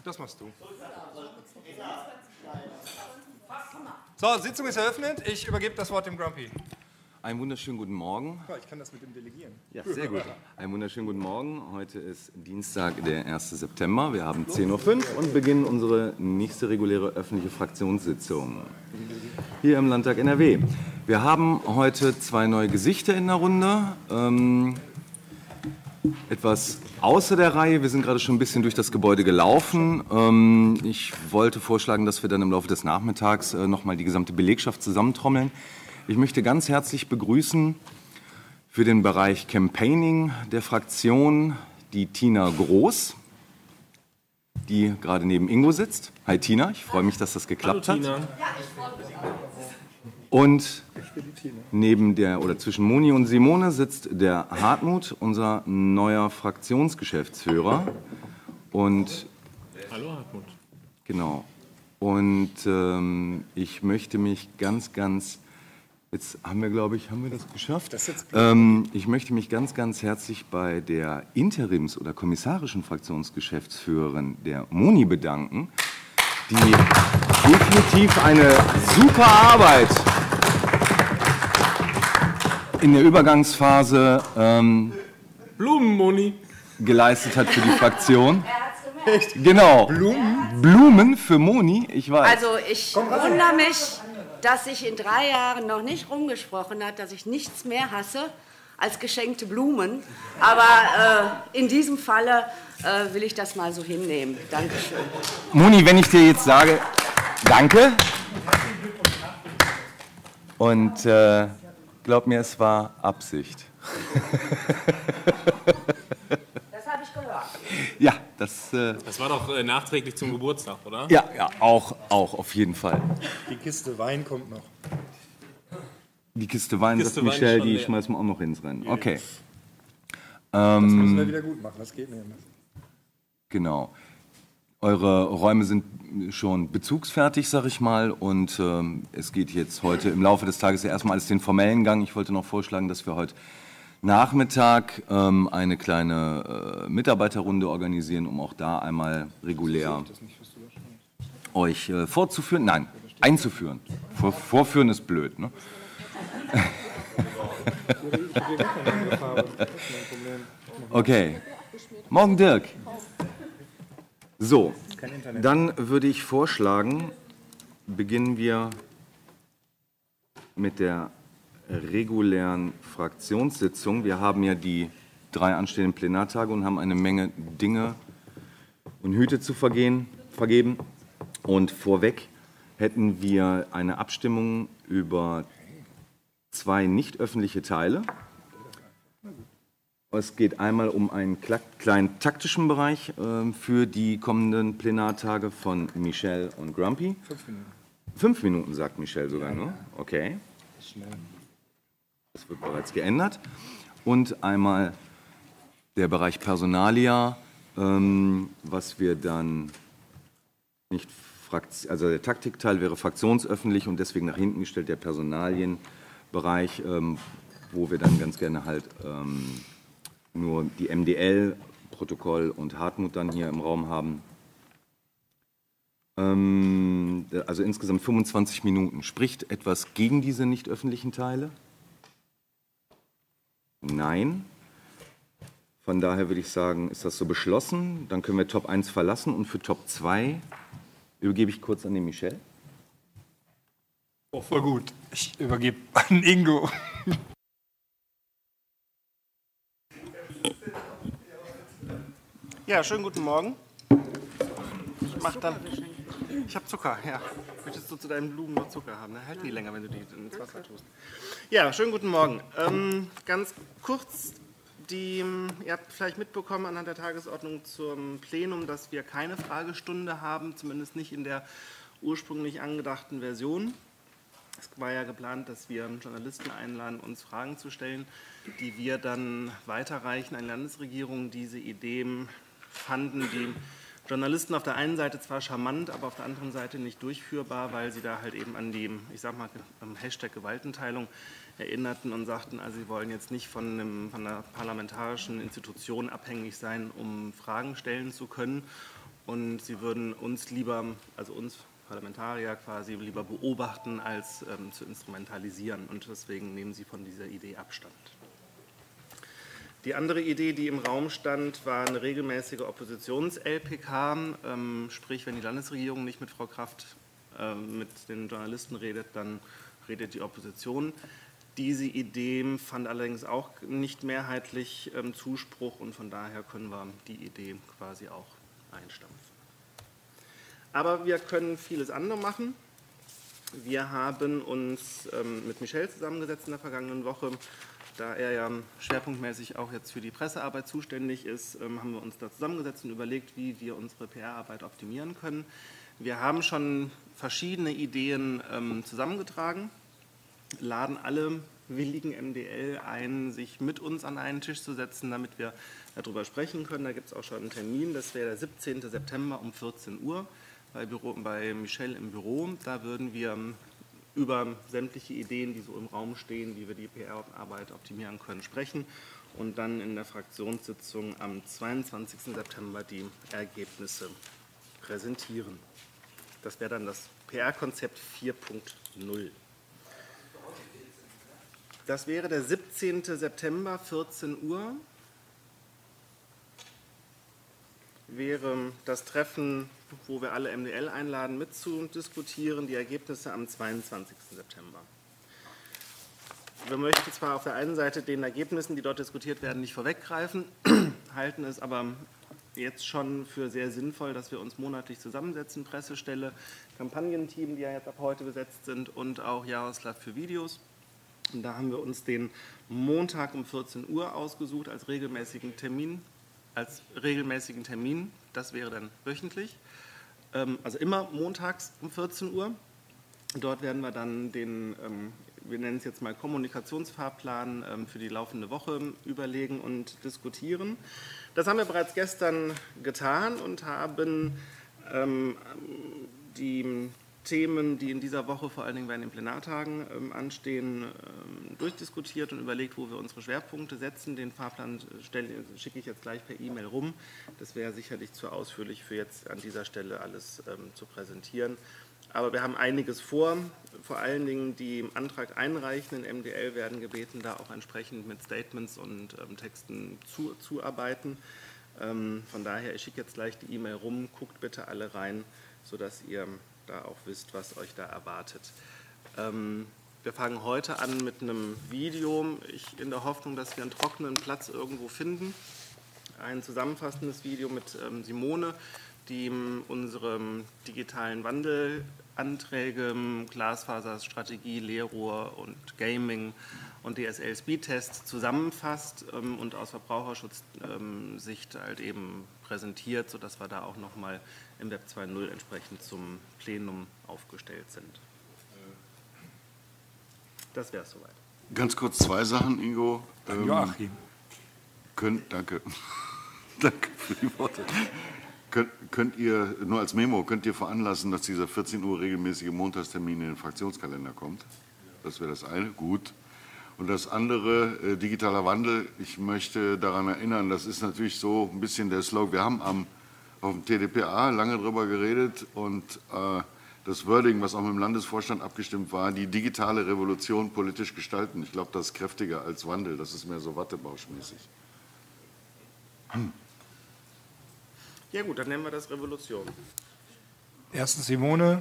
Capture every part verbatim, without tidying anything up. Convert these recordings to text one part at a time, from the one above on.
Das machst du. So, Sitzung ist eröffnet. Ich übergebe das Wort dem Grumpy. Einen wunderschönen guten Morgen. Ich kann das mit dem delegieren. Ja, sehr gut. Einen wunderschönen guten Morgen. Heute ist Dienstag, der erste September. Wir haben zehn Uhr fünf und beginnen unsere nächste reguläre öffentliche Fraktionssitzung hier im Landtag N R W. Wir haben heute zwei neue Gesichter in der Runde. Ähm, etwas außer der Reihe. Wir sind gerade schon ein bisschen durch das Gebäude gelaufen. Ähm, ich wollte vorschlagen, dass wir dann im Laufe des Nachmittags äh, nochmal die gesamte Belegschaft zusammentrommeln. Ich möchte ganz herzlich begrüßen für den Bereich Campaigning der Fraktion die Tina Groß, die gerade neben Ingo sitzt. Hi Tina, ich freue mich, dass das geklappt Hallo, Tina. hat. Und neben der oder zwischen Moni und Simone sitzt der Hartmut, unser neuer Fraktionsgeschäftsführer. Und Hallo Hartmut. Genau. Und ähm, ich möchte mich ganz, ganz Jetzt haben wir, glaube ich, haben wir das geschafft? Das jetzt ähm, ich möchte mich ganz, ganz herzlich bei der Interims- oder kommissarischen Fraktionsgeschäftsführerin der Moni bedanken, die definitiv eine super Arbeit in der Übergangsphase ähm, Blumen-Moni geleistet hat für die Fraktion. Echt? Genau. Blumen? Blumen für Moni, ich weiß. Also ich wundere mich, dass sich in drei Jahren noch nicht rumgesprochen hat, dass ich nichts mehr hasse als geschenkte Blumen. Aber äh, in diesem Falle äh, will ich das mal so hinnehmen. Dankeschön. Moni, wenn ich dir jetzt sage, danke. Und äh, glaub mir, es war Absicht. Das habe ich gehört. Ja, das... Äh, Das war doch äh, nachträglich zum Geburtstag, oder? ja, ja, auch, auch, auf jeden Fall. Die Kiste Wein kommt noch. Die Kiste Wein, Kiste sagt Wein Michelle, schon die leer. schmeißen wir auch noch ins Rennen. Okay. Das Ähm, müssen wir wieder gut machen, das geht nicht. Genau. Eure Räume sind schon bezugsfertig, sag ich mal, und ähm, es geht jetzt heute im Laufe des Tages ja erstmal alles den formellen Gang. Ich wollte noch vorschlagen, dass wir heute Nachmittag ähm, eine kleine äh, Mitarbeiterrunde organisieren, um auch da einmal regulär euch äh, vorzuführen, nein, einzuführen. Vor, vorführen ist blöd, ne? Okay. Morgen, Dirk. So, dann würde ich vorschlagen, beginnen wir mit der regulären Fraktionssitzung. Wir haben ja die drei anstehenden Plenartage und haben eine Menge Dinge und Hüte zu vergehen, vergeben. Und vorweg hätten wir eine Abstimmung über zwei nicht öffentliche Teile. Es geht einmal um einen kleinen taktischen Bereich äh, für die kommenden Plenartage von Michelle und Grumpy. Fünf Minuten. Fünf Minuten, sagt Michelle sogar nur. Okay. Das wird bereits geändert. Und einmal der Bereich Personalia, ähm, was wir dann nicht, Frakt- also der Taktikteil wäre fraktionsöffentlich und deswegen nach hinten gestellt der Personalienbereich, ähm, wo wir dann ganz gerne halt ähm, nur die M D L, Protokoll und Hartmut dann hier im Raum haben. Ähm, also insgesamt fünfundzwanzig Minuten. Spricht etwas gegen diese nicht öffentlichen Teile? Nein. Von daher würde ich sagen, ist das so beschlossen. Dann können wir Top eins verlassen und für Top zwei übergebe ich kurz an den Michel. Oh, voll gut. Ich übergebe an Ingo. Ja, schönen guten Morgen. Ich mach dann. Ich habe Zucker, ja. Möchtest du zu deinen Blumen nur Zucker haben? Ne? Halten die länger, wenn du die ins Wasser tust. Ja, schönen guten Morgen. Ähm, ganz kurz, die, ihr habt vielleicht mitbekommen anhand der Tagesordnung zum Plenum, dass wir keine Fragestunde haben, zumindest nicht in der ursprünglich angedachten Version. Es war ja geplant, dass wir Journalisten einladen, uns Fragen zu stellen, die wir dann weiterreichen an die Landesregierung. Diese Ideen fanden die Journalisten auf der einen Seite zwar charmant, aber auf der anderen Seite nicht durchführbar, weil sie da halt eben an die, ich sag mal, Hashtag Gewaltenteilung erinnerten und sagten, also sie wollen jetzt nicht von, einem, von einer parlamentarischen Institution abhängig sein, um Fragen stellen zu können. und sie würden uns lieber, also uns Parlamentarier quasi, lieber beobachten, als ähm, zu instrumentalisieren. Und deswegen nehmen sie von dieser Idee Abstand. Die andere Idee, die im Raum stand, war eine regelmäßige Oppositions-L P K, ähm, sprich, wenn die Landesregierung nicht mit Frau Kraft äh, mit den Journalisten redet, dann redet die Opposition. Diese Idee fand allerdings auch nicht mehrheitlich ähm, Zuspruch und von daher können wir die Idee quasi auch einstampfen. Aber wir können vieles andere machen. Wir haben uns ähm, mit Michel zusammengesetzt in der vergangenen Woche. Da er ja schwerpunktmäßig auch jetzt für die Pressearbeit zuständig ist, ähm, haben wir uns da zusammengesetzt und überlegt, wie wir unsere P R-Arbeit optimieren können. Wir haben schon verschiedene Ideen ähm, zusammengetragen, laden alle willigen M D L ein, sich mit uns an einen Tisch zu setzen, damit wir darüber sprechen können. Da gibt es auch schon einen Termin, das wäre der siebzehnten September um vierzehn Uhr bei, Büro, bei Michel im Büro. Da würden wir über sämtliche Ideen, die so im Raum stehen, wie wir die P R-Arbeit optimieren können, sprechen und dann in der Fraktionssitzung am zweiundzwanzigsten September die Ergebnisse präsentieren. Das wäre dann das P R-Konzept vier Punkt null. Das wäre der siebzehnten September, vierzehn Uhr, wäre das Treffen, wo wir alle M D L einladen, mitzudiskutieren, die Ergebnisse am zweiundzwanzigsten September. Wir möchten zwar auf der einen Seite den Ergebnissen, die dort diskutiert werden, nicht vorweggreifen, halten es aber jetzt schon für sehr sinnvoll, dass wir uns monatlich zusammensetzen, Pressestelle, Kampagnenteam, die ja jetzt ab heute besetzt sind, und auch Jaroslav für Videos. Und da haben wir uns den Montag um vierzehn Uhr ausgesucht als regelmäßigen Termin. als regelmäßigen Termin, das wäre dann wöchentlich, also immer montags um vierzehn Uhr. Dort werden wir dann den, wir nennen es jetzt mal Kommunikationsfahrplan für die laufende Woche überlegen und diskutieren. Das haben wir bereits gestern getan und haben die Themen, die in dieser Woche vor allen Dingen bei den Plenartagen ähm, anstehen, ähm, durchdiskutiert und überlegt, wo wir unsere Schwerpunkte setzen. Den Fahrplan stelle, schicke ich jetzt gleich per E-Mail rum. Das wäre sicherlich zu ausführlich für jetzt an dieser Stelle alles ähm, zu präsentieren. Aber wir haben einiges vor. Vor allen Dingen die im Antrag einreichenden M D L werden gebeten, da auch entsprechend mit Statements und ähm, Texten zu, zu arbeiten. Ähm, von daher, ich schicke jetzt gleich die E-Mail rum. Guckt bitte alle rein, sodass ihr da auch wisst, was euch da erwartet. Ähm, wir fangen heute an mit einem Video, ich in der Hoffnung, dass wir einen trockenen Platz irgendwo finden. Ein zusammenfassendes Video mit ähm, Simone, die ähm, unsere digitalen Wandelanträge, Glasfaserstrategie, Leerrohr und Gaming und D S L-Speedtest zusammenfasst ähm, und aus Verbraucherschutzsicht ähm, halt eben präsentiert, sodass wir da auch nochmal im Web zwei Punkt null entsprechend zum Plenum aufgestellt sind. Das wäre es soweit. Ganz kurz zwei Sachen, Ingo. Ähm, Joachim. Könnt, danke. Danke für die Worte. Könnt, könnt ihr, nur als Memo, könnt ihr veranlassen, dass dieser vierzehn Uhr regelmäßige Montagstermin in den Fraktionskalender kommt? Das wäre das eine. Gut. Und das andere, äh, digitaler Wandel, ich möchte daran erinnern, das ist natürlich so ein bisschen der Slogan. Wir haben am, auf dem T D P A lange darüber geredet und äh, das Wording, was auch mit dem Landesvorstand abgestimmt war, die digitale Revolution politisch gestalten. Ich glaube, das ist kräftiger als Wandel, das ist mehr so wattebauschmäßig. Hm. Ja gut, dann nennen wir das Revolution. Erstens Simone.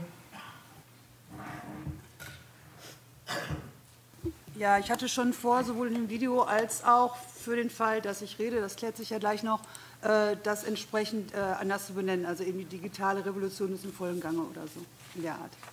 Ja, ich hatte schon vor, sowohl in dem Video als auch für den Fall, dass ich rede, das klärt sich ja gleich noch, äh, das entsprechend äh, anders zu benennen. Also eben die digitale Revolution ist in vollem Gange oder so, in der Art.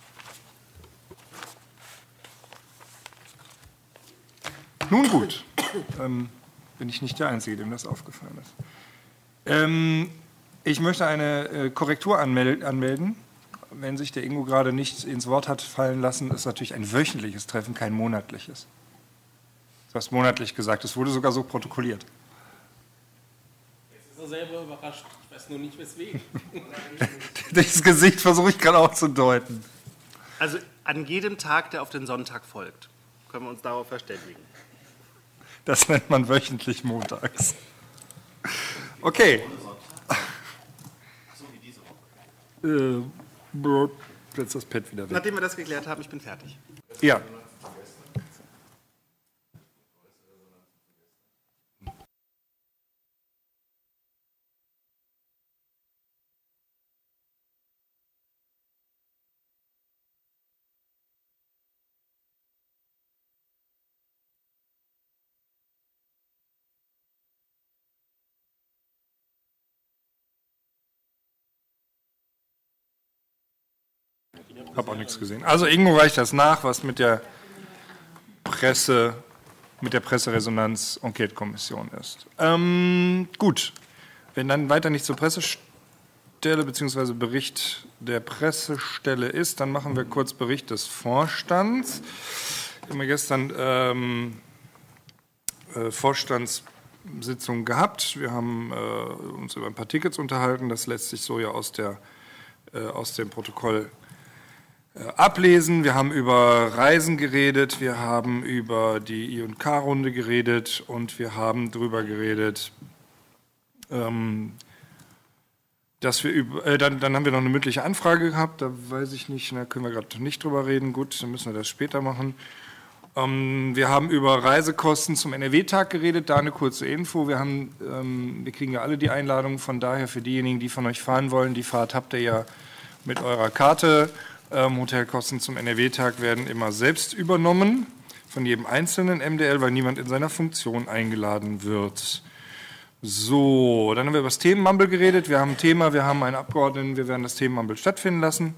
Nun gut, ähm, bin ich nicht der Einzige, dem das aufgefallen ist. Ähm, ich möchte eine äh, Korrektur anmel anmelden. Wenn sich der Ingo gerade nicht ins Wort hat fallen lassen, ist natürlich ein wöchentliches Treffen, kein monatliches. Du hast monatlich gesagt, es wurde sogar so protokolliert. Jetzt ist er selber überrascht. Ich weiß nur nicht, weswegen. Das Gesicht versuche ich gerade auch zu deuten. Also an jedem Tag, der auf den Sonntag folgt, können wir uns darauf verständigen. Das nennt man wöchentlich montags. Okay. Äh, setz das Pad wieder weg. Nachdem wir das geklärt haben, ich bin fertig. Ja. Ich habe auch nichts gesehen. Also Ingo reicht das nach, was mit der Presse, mit der Presseresonanz-Enquete-Kommission ist. Ähm, gut, wenn dann weiter nicht zur Pressestelle bzw. Bericht der Pressestelle ist, dann machen wir kurz Bericht des Vorstands. Wir haben gestern ähm, äh, Vorstandssitzung gehabt. Wir haben äh, uns über ein paar Tickets unterhalten. Das lässt sich so ja aus, der, äh, aus dem Protokoll ablesen. Wir haben über Reisen geredet, wir haben über die I und K-Runde geredet und wir haben darüber geredet, ähm, dass wir über, äh, dann, dann haben wir noch eine mündliche Anfrage gehabt, da weiß ich nicht, da können wir gerade nicht drüber reden, gut, dann müssen wir das später machen. Ähm, wir haben über Reisekosten zum N R W-Tag geredet, da eine kurze Info, wir, haben, ähm, wir kriegen ja alle die Einladung, von daher für diejenigen, die von euch fahren wollen, die Fahrt habt ihr ja mit eurer Karte. Ähm, Hotelkosten zum N R W-Tag werden immer selbst übernommen von jedem einzelnen M D L, weil niemand in seiner Funktion eingeladen wird. So, dann haben wir über das Themenmumble geredet. Wir haben ein Thema, wir haben einen Abgeordneten, wir werden das Themenmumble stattfinden lassen.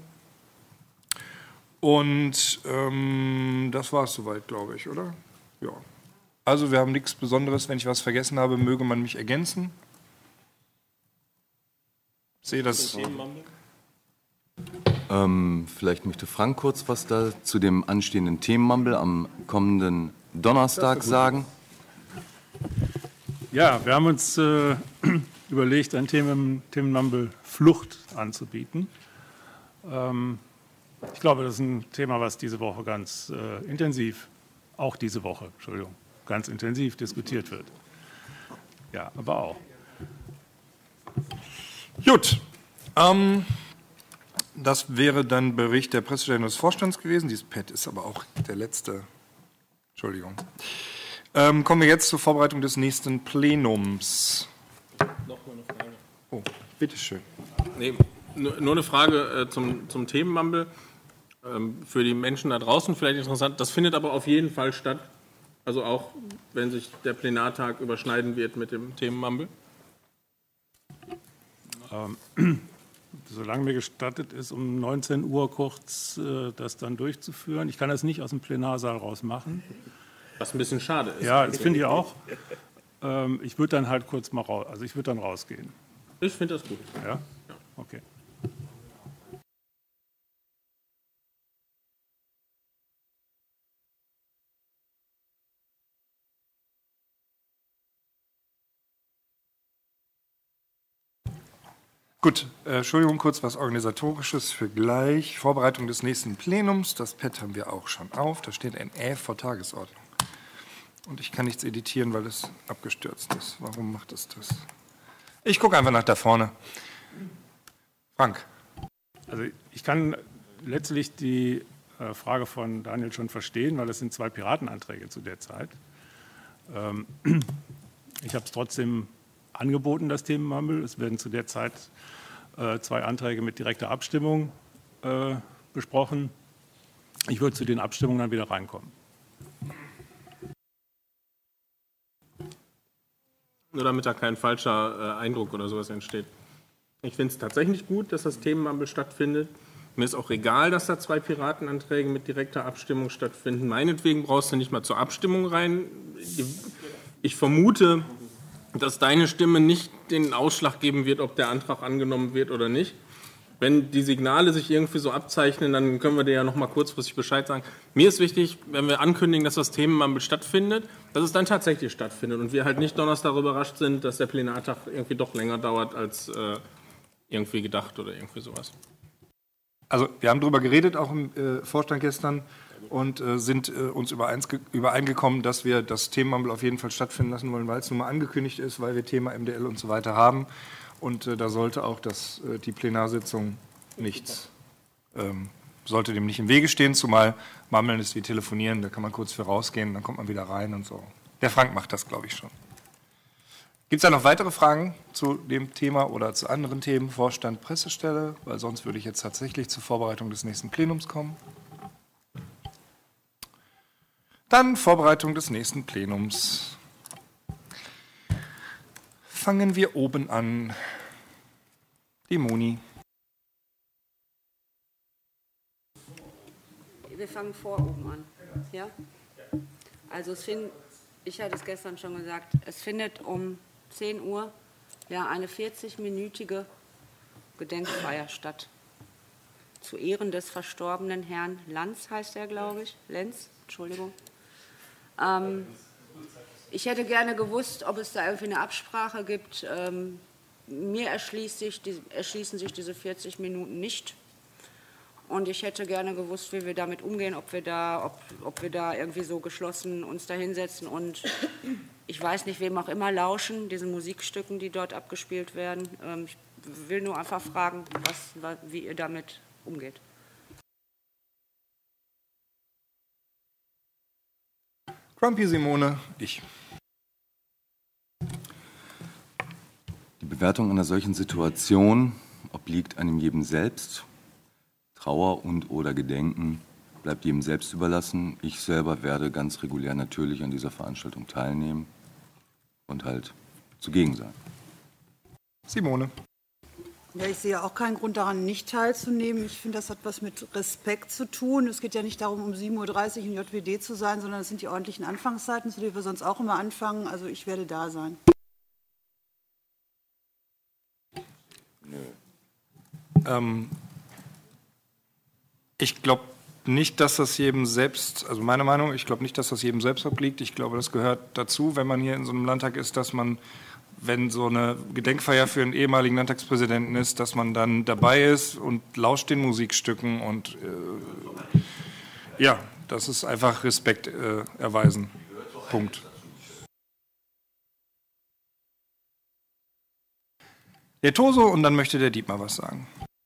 Und ähm, das war es soweit, glaube ich, oder? Ja. Also wir haben nichts Besonderes. Wenn ich was vergessen habe, möge man mich ergänzen. Ich sehe das. Ähm, vielleicht möchte Frank kurz was da zu dem anstehenden Themenmumble am kommenden Donnerstag sagen. Ja, wir haben uns äh, überlegt, ein Themen, Themenmumble Flucht anzubieten. Ähm, ich glaube, das ist ein Thema, was diese Woche ganz äh, intensiv, auch diese Woche, Entschuldigung, ganz intensiv diskutiert wird. Ja, aber auch. Gut. Ähm, das wäre dann Bericht der Pressestelle des Vorstands gewesen. Dieses Pad ist aber auch der letzte. Entschuldigung. Ähm, kommen wir jetzt zur Vorbereitung des nächsten Plenums. Noch mal eine Frage. Oh, bitteschön. Nee, nur nur eine Frage äh, zum, zum Themenmumble. Ähm, für die Menschen da draußen vielleicht interessant. Das findet aber auf jeden Fall statt. Also auch, wenn sich der Plenartag überschneiden wird mit dem Themenmumble. Ähm, solange mir gestattet ist, um neunzehn Uhr kurz äh, das dann durchzuführen. Ich kann das nicht aus dem Plenarsaal raus machen. Was ein bisschen schade ist. Ja, das finde ich auch. Ähm, ich würde dann halt kurz mal raus, also ich würde dann rausgehen. Ich finde das gut. Ja? Okay. Gut, äh, Entschuldigung, kurz was Organisatorisches für gleich. Vorbereitung des nächsten Plenums. Das Pad haben wir auch schon auf. Da steht ein Ä vor Tagesordnung. Und ich kann nichts editieren, weil es abgestürzt ist. Warum macht es das? Ich gucke einfach nach da vorne. Frank. Also ich kann letztlich die äh, Frage von Daniel schon verstehen, weil es sind zwei Piratenanträge zu der Zeit. Ähm, ich habe es trotzdem angeboten, das Themenmumble. Es werden zu der Zeit äh, zwei Anträge mit direkter Abstimmung äh, besprochen. Ich würde zu den Abstimmungen dann wieder reinkommen. Nur damit da kein falscher äh, Eindruck oder sowas entsteht. Ich finde es tatsächlich gut, dass das Themenmumble stattfindet. Mir ist auch egal, dass da zwei Piratenanträge mit direkter Abstimmung stattfinden. Meinetwegen brauchst du nicht mal zur Abstimmung rein. Ich vermute, dass deine Stimme nicht den Ausschlag geben wird, ob der Antrag angenommen wird oder nicht. Wenn die Signale sich irgendwie so abzeichnen, dann können wir dir ja noch mal kurzfristig Bescheid sagen. Mir ist wichtig, wenn wir ankündigen, dass das Themenmumble stattfindet, dass es dann tatsächlich stattfindet und wir halt nicht Donnerstag überrascht sind, dass der Plenartag irgendwie doch länger dauert als äh, irgendwie gedacht oder irgendwie sowas. Also wir haben darüber geredet, auch im äh, Vorstand gestern, und äh, sind äh, uns übereingekommen, dass wir das Themenmumble auf jeden Fall stattfinden lassen wollen, weil es nun mal angekündigt ist, weil wir Thema M D L und so weiter haben. Und äh, da sollte auch das, äh, die Plenarsitzung nichts. Ähm, sollte dem nicht im Wege stehen, zumal Mammeln ist wie telefonieren, da kann man kurz für rausgehen, dann kommt man wieder rein und so. Der Frank macht das, glaube ich, schon. Gibt es da noch weitere Fragen zu dem Thema oder zu anderen Themen, Vorstand, Pressestelle? Weil sonst würde ich jetzt tatsächlich zur Vorbereitung des nächsten Plenums kommen. Dann Vorbereitung des nächsten Plenums. Fangen wir oben an. Die Moni. Wir fangen vor oben an. Ja? Also es find, ich hatte es gestern schon gesagt, es findet um zehn Uhr ja, eine vierzig-minütige Gedenkfeier statt. Zu Ehren des verstorbenen Herrn Lanz, heißt er, glaube ich. Lenz, Entschuldigung. Ähm, ich hätte gerne gewusst, ob es da irgendwie eine Absprache gibt. Ähm, mir erschließt sich die, erschließen sich diese vierzig Minuten nicht. Und ich hätte gerne gewusst, wie wir damit umgehen, ob wir da, ob, ob wir da irgendwie so geschlossen uns da hinsetzen und ich weiß nicht, wem auch immer lauschen, diesen Musikstücken, die dort abgespielt werden. Ähm, ich will nur einfach fragen, was, wie ihr damit umgeht. Grumpy Simone, ich. Die Bewertung einer solchen Situation obliegt einem jedem selbst. Trauer und oder Gedenken bleibt jedem selbst überlassen. Ich selber werde ganz regulär natürlich an dieser Veranstaltung teilnehmen und halt zugegen sein. Simone. Ja, ich sehe auch keinen Grund daran, nicht teilzunehmen. Ich finde, das hat was mit Respekt zu tun. Es geht ja nicht darum, um sieben Uhr dreißig in J W D zu sein, sondern es sind die ordentlichen Anfangszeiten, zu denen wir sonst auch immer anfangen. Also ich werde da sein. Nö. Ähm, ich glaube nicht, dass das jedem selbst, also meine Meinung, ich glaube nicht, dass das jedem selbst obliegt. Ich glaube, das gehört dazu, wenn man hier in so einem Landtag ist, dass man, wenn so eine Gedenkfeier für einen ehemaligen Landtagspräsidenten ist, dass man dann dabei ist und lauscht den Musikstücken und äh, ja, das ist einfach Respekt äh, erweisen. Punkt. Der Toso und dann möchte der Dietmar was sagen.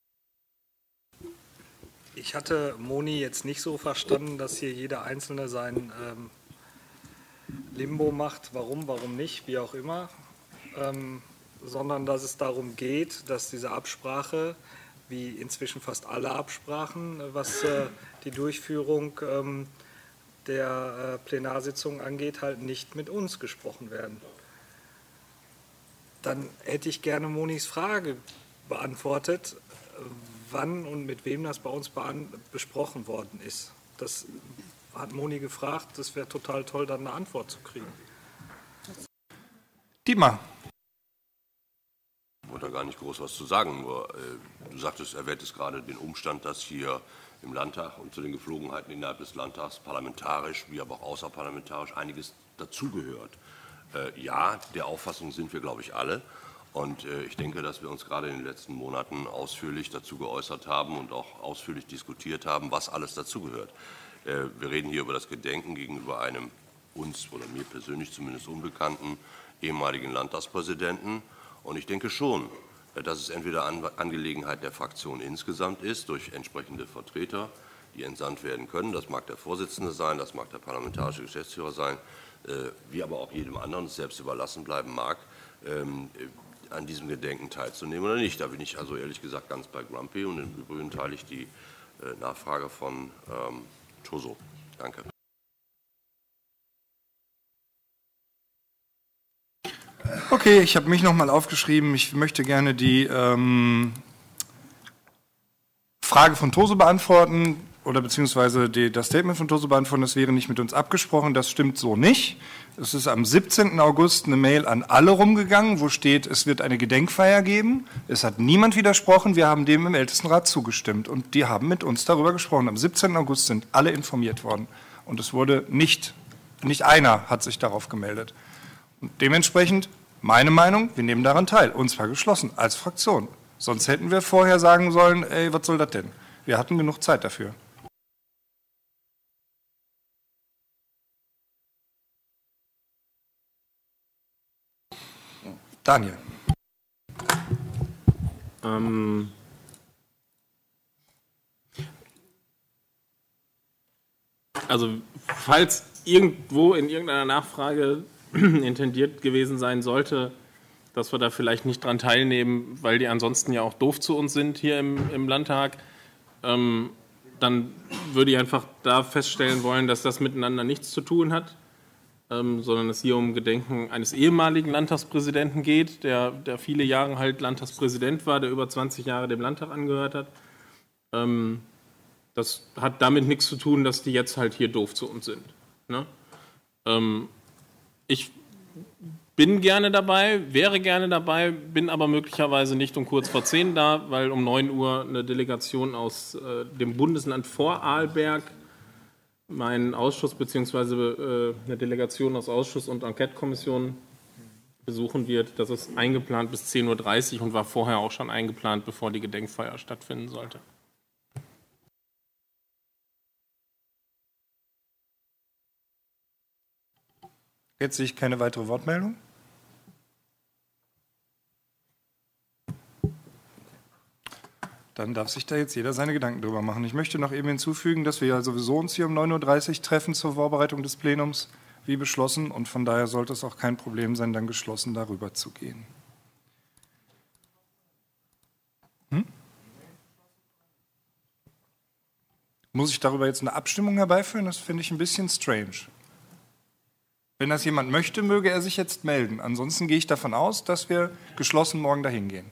Ich hatte Moni jetzt nicht so verstanden, dass hier jeder Einzelne sein ähm, Limbo macht, warum, warum nicht, wie auch immer, ähm, sondern dass es darum geht, dass diese Absprache, wie inzwischen fast alle Absprachen, was äh, die Durchführung ähm, der äh, Plenarsitzung angeht, halt nicht mit uns gesprochen werden. Dann hätte ich gerne Monis Frage beantwortet, wann und mit wem das bei uns besprochen worden ist. Das hat Moni gefragt, das wäre total toll, dann eine Antwort zu kriegen. Dietmar. Ich wollte da gar nicht groß was zu sagen, nur äh, du sagtest, erwähntest gerade den Umstand, dass hier im Landtag und zu den Geflogenheiten innerhalb des Landtags parlamentarisch wie aber auch außerparlamentarisch einiges dazugehört. Äh, ja, der Auffassung sind wir, glaube ich, alle. Und äh, ich denke, dass wir uns gerade in den letzten Monaten ausführlich dazu geäußert haben und auch ausführlich diskutiert haben, was alles dazugehört. Äh, wir reden hier über das Gedenken gegenüber einem uns oder mir persönlich zumindest unbekannten ehemaligen Landtagspräsidenten. Und ich denke schon, dass es entweder An Angelegenheit der Fraktion insgesamt ist, durch entsprechende Vertreter, die entsandt werden können. Das mag der Vorsitzende sein, das mag der parlamentarische Geschäftsführer sein, äh, wie aber auch jedem anderen es selbst überlassen bleiben mag, ähm, an diesem Gedenken teilzunehmen oder nicht. Da bin ich also ehrlich gesagt ganz bei Grumpy und im Übrigen teile ich die äh, Nachfrage von ähm, Toso. Danke. Okay, ich habe mich noch mal aufgeschrieben. Ich möchte gerne die ähm, Frage von Toso beantworten oder beziehungsweise die, das Statement von Toso beantworten. Das wäre nicht mit uns abgesprochen. Das stimmt so nicht. Es ist am siebzehnten August eine Mail an alle rumgegangen, wo steht, es wird eine Gedenkfeier geben. Es hat niemand widersprochen. Wir haben dem im Ältestenrat zugestimmt und die haben mit uns darüber gesprochen. Am siebzehnten August sind alle informiert worden und es wurde nicht, nicht einer hat sich darauf gemeldet. Und dementsprechend meine Meinung, wir nehmen daran teil, und zwar geschlossen, als Fraktion. Sonst hätten wir vorher sagen sollen, ey, was soll das denn? Wir hatten genug Zeit dafür. Daniel. Ähm, Also falls irgendwo in irgendeiner Nachfrage intendiert gewesen sein sollte, dass wir da vielleicht nicht dran teilnehmen, weil die ansonsten ja auch doof zu uns sind hier im, im Landtag, ähm, dann würde ich einfach da feststellen wollen, dass das miteinander nichts zu tun hat, ähm, sondern es hier um Gedenken eines ehemaligen Landtagspräsidenten geht, der, der viele Jahre halt Landtagspräsident war, der über zwanzig Jahre dem Landtag angehört hat. Ähm, das hat damit nichts zu tun, dass die jetzt halt hier doof zu uns sind. Ne? Ähm, ich bin gerne dabei, wäre gerne dabei, bin aber möglicherweise nicht um kurz vor zehn da, weil um neun Uhr eine Delegation aus äh, dem Bundesland Vorarlberg meinen Ausschuss bzw. Äh, eine Delegation aus Ausschuss und Enquete-Kommission besuchen wird. Das ist eingeplant bis zehn Uhr dreißig und war vorher auch schon eingeplant, bevor die Gedenkfeier stattfinden sollte. Jetzt sehe ich keine weitere Wortmeldung. Dann darf sich da jetzt jeder seine Gedanken drüber machen. Ich möchte noch eben hinzufügen, dass wir ja sowieso uns hier um neun Uhr dreißig treffen zur Vorbereitung des Plenums, wie beschlossen. Und von daher sollte es auch kein Problem sein, dann geschlossen darüber zu gehen. Hm? Muss ich darüber jetzt eine Abstimmung herbeiführen? Das finde ich ein bisschen strange. Wenn das jemand möchte, möge er sich jetzt melden. Ansonsten gehe ich davon aus, dass wir geschlossen morgen dahin gehen.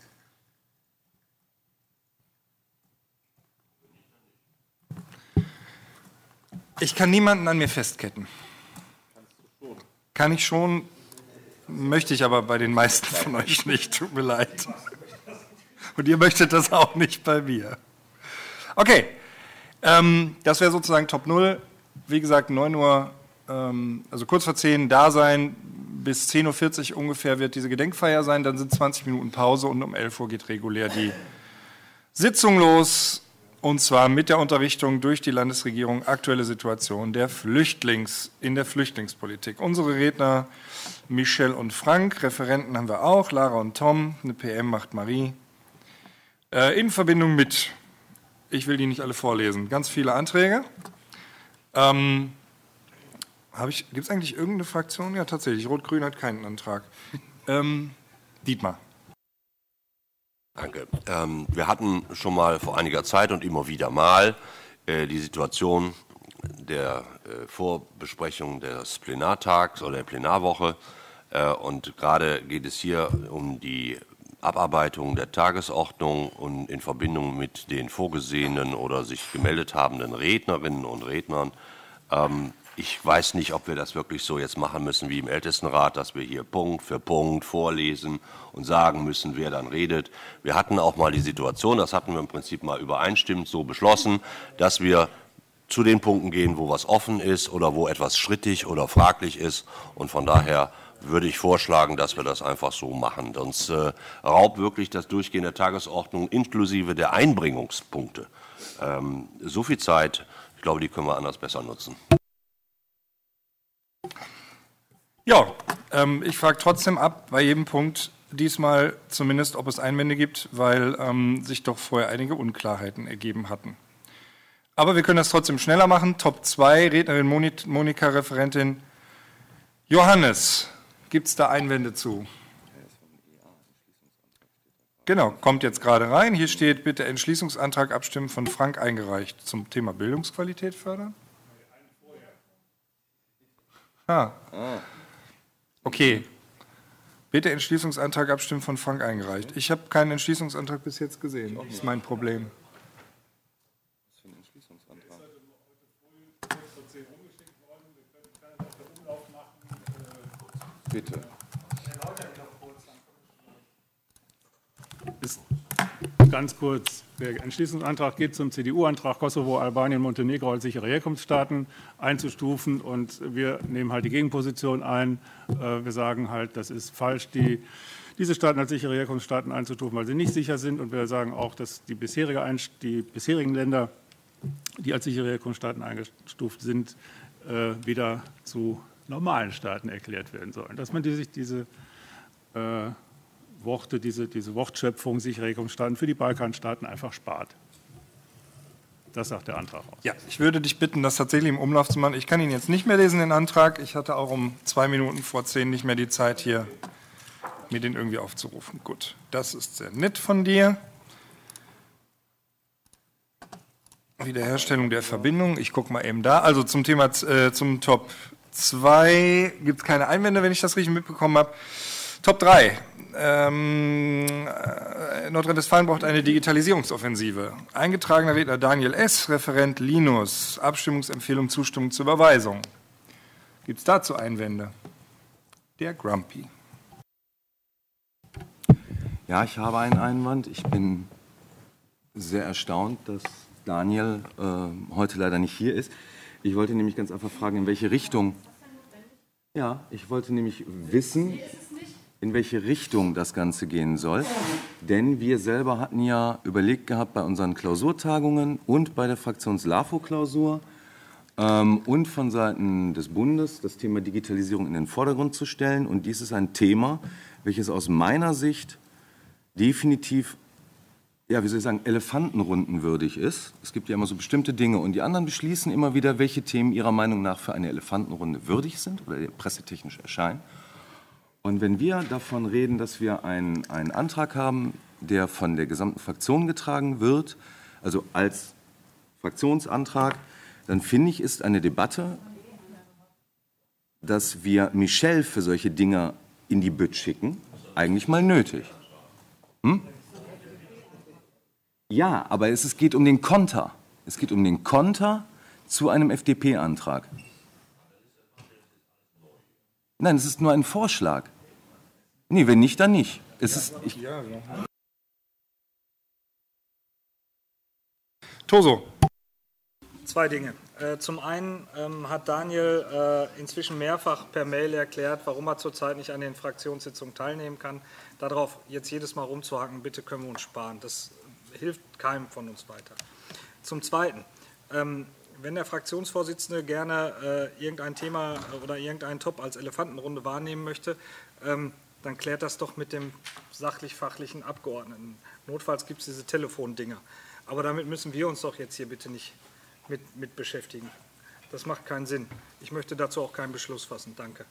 Ich kann niemanden an mir festketten. Kann ich schon, möchte ich aber bei den meisten von euch nicht. Tut mir leid. Und ihr möchtet das auch nicht bei mir. Okay, ähm, das wäre sozusagen Top null. Wie gesagt, neun Uhr. Also kurz vor zehn da sein, bis zehn Uhr vierzig ungefähr wird diese Gedenkfeier sein, dann sind zwanzig Minuten Pause und um elf Uhr geht regulär die Sitzung los, und zwar mit der Unterrichtung durch die Landesregierung aktuelle Situation der Flüchtlings, in der Flüchtlingspolitik. Unsere Redner Michel und Frank, Referenten haben wir auch, Lara und Tom, eine P M macht Marie, äh, in Verbindung mit, ich will die nicht alle vorlesen, ganz viele Anträge. Ähm, Gibt es eigentlich irgendeine Fraktion? Ja, tatsächlich. Rot-Grün hat keinen Antrag. Ähm, Dietmar. Danke. Ähm, wir hatten schon mal vor einiger Zeit und immer wieder mal äh, die Situation der äh, Vorbesprechung des Plenartags oder der Plenarwoche. Äh, und gerade geht es hier um die Abarbeitung der Tagesordnung und in Verbindung mit den vorgesehenen oder sich gemeldet habenden Rednerinnen und Rednern. Ähm, Ich weiß nicht, ob wir das wirklich so jetzt machen müssen wie im Ältestenrat, dass wir hier Punkt für Punkt vorlesen und sagen müssen, wer dann redet. Wir hatten auch mal die Situation, das hatten wir im Prinzip mal übereinstimmend so beschlossen, dass wir zu den Punkten gehen, wo was offen ist oder wo etwas strittig oder fraglich ist. Und von daher würde ich vorschlagen, dass wir das einfach so machen. Sonst äh, raubt wirklich das Durchgehen der Tagesordnung inklusive der Einbringungspunkte ähm, so viel Zeit. Ich glaube, die können wir anders besser nutzen. Ja, ähm, ich frage trotzdem ab bei jedem Punkt diesmal zumindest, ob es Einwände gibt, weil ähm, sich doch vorher einige Unklarheiten ergeben hatten. Aber wir können das trotzdem schneller machen. Top zwei, Rednerin Monika, Referentin Johannes. Gibt es da Einwände zu? Genau, kommt jetzt gerade rein. Hier steht, bitte Entschließungsantrag abstimmen von Frank eingereicht zum Thema Bildungsqualität fördern. Ah. Okay. Bitte Entschließungsantrag abstimmen von Frank eingereicht. Ich habe keinen Entschließungsantrag bis jetzt gesehen. Das ist mein Problem. Was für ein Entschließungsantrag? Bitte. Ist ganz kurz. Der Entschließungsantrag geht zum C D U-Antrag, Kosovo, Albanien, Montenegro als sichere Herkunftsstaaten einzustufen. Und wir nehmen halt die Gegenposition ein. Wir sagen halt, das ist falsch, die, diese Staaten als sichere Herkunftsstaaten einzustufen, weil sie nicht sicher sind. Und wir sagen auch, dass die, bisherige, die bisherigen Länder, die als sichere Herkunftsstaaten eingestuft sind, wieder zu normalen Staaten erklärt werden sollen. Dass man die, sich diese äh, Worte, diese, diese Wortschöpfung sichere Herkunftsstaaten für die Balkanstaaten einfach spart. Das sagt der Antrag aus. Ja, ich würde dich bitten, das tatsächlich im Umlauf zu machen. Ich kann ihn jetzt nicht mehr lesen, den Antrag. Ich hatte auch um zwei Minuten vor zehn nicht mehr die Zeit, hier mir den irgendwie aufzurufen. Gut, das ist sehr nett von dir. Wiederherstellung der Verbindung. Ich gucke mal eben da. Also zum Thema, äh, zum Top zwei gibt es keine Einwände, wenn ich das richtig mitbekommen habe. Top drei. Ähm, äh, Nordrhein-Westfalen braucht eine Digitalisierungsoffensive. Eingetragener Redner Daniel S., Referent Linus. Abstimmungsempfehlung, Zustimmung zur Überweisung. Gibt es dazu Einwände? Der Grumpy. Ja, ich habe einen Einwand. Ich bin sehr erstaunt, dass Daniel äh, heute leider nicht hier ist. Ich wollte nämlich ganz einfach fragen, in welche Richtung. Ja, ich wollte nämlich wissen, in welche Richtung das Ganze gehen soll. Denn wir selber hatten ja überlegt gehabt, bei unseren Klausurtagungen und bei der Fraktions-LAFO-Klausur ähm, und von Seiten des Bundes das Thema Digitalisierung in den Vordergrund zu stellen. Und dies ist ein Thema, welches aus meiner Sicht definitiv, ja, wie soll ich sagen, Elefantenrunden würdig ist. Es gibt ja immer so bestimmte Dinge und die anderen beschließen immer wieder, welche Themen ihrer Meinung nach für eine Elefantenrunde würdig sind oder pressetechnisch erscheinen. Und wenn wir davon reden, dass wir einen, einen Antrag haben, der von der gesamten Fraktion getragen wird, also als Fraktionsantrag, dann finde ich, ist eine Debatte, dass wir Michel für solche Dinge in die Bütt schicken, eigentlich mal nötig. Hm? Ja, aber es, es geht um den Konter. Es geht um den Konter zu einem F D P-Antrag. Nein, es ist nur ein Vorschlag. Nee, wenn nicht, dann nicht. Es ist, ich Toso. Zwei Dinge. Äh, zum einen ähm, hat Daniel äh, inzwischen mehrfach per Mail erklärt, warum er zurzeit nicht an den Fraktionssitzungen teilnehmen kann. Darauf jetzt jedes Mal rumzuhaken, bitte können wir uns sparen. Das hilft keinem von uns weiter. Zum Zweiten, ähm, wenn der Fraktionsvorsitzende gerne äh, irgendein Thema oder irgendeinen Top als Elefantenrunde wahrnehmen möchte, ähm, dann klärt das doch mit dem sachlich-fachlichen Abgeordneten. Notfalls gibt es diese Telefondinger. Aber damit müssen wir uns doch jetzt hier bitte nicht mit, mit beschäftigen. Das macht keinen Sinn. Ich möchte dazu auch keinen Beschluss fassen. Danke.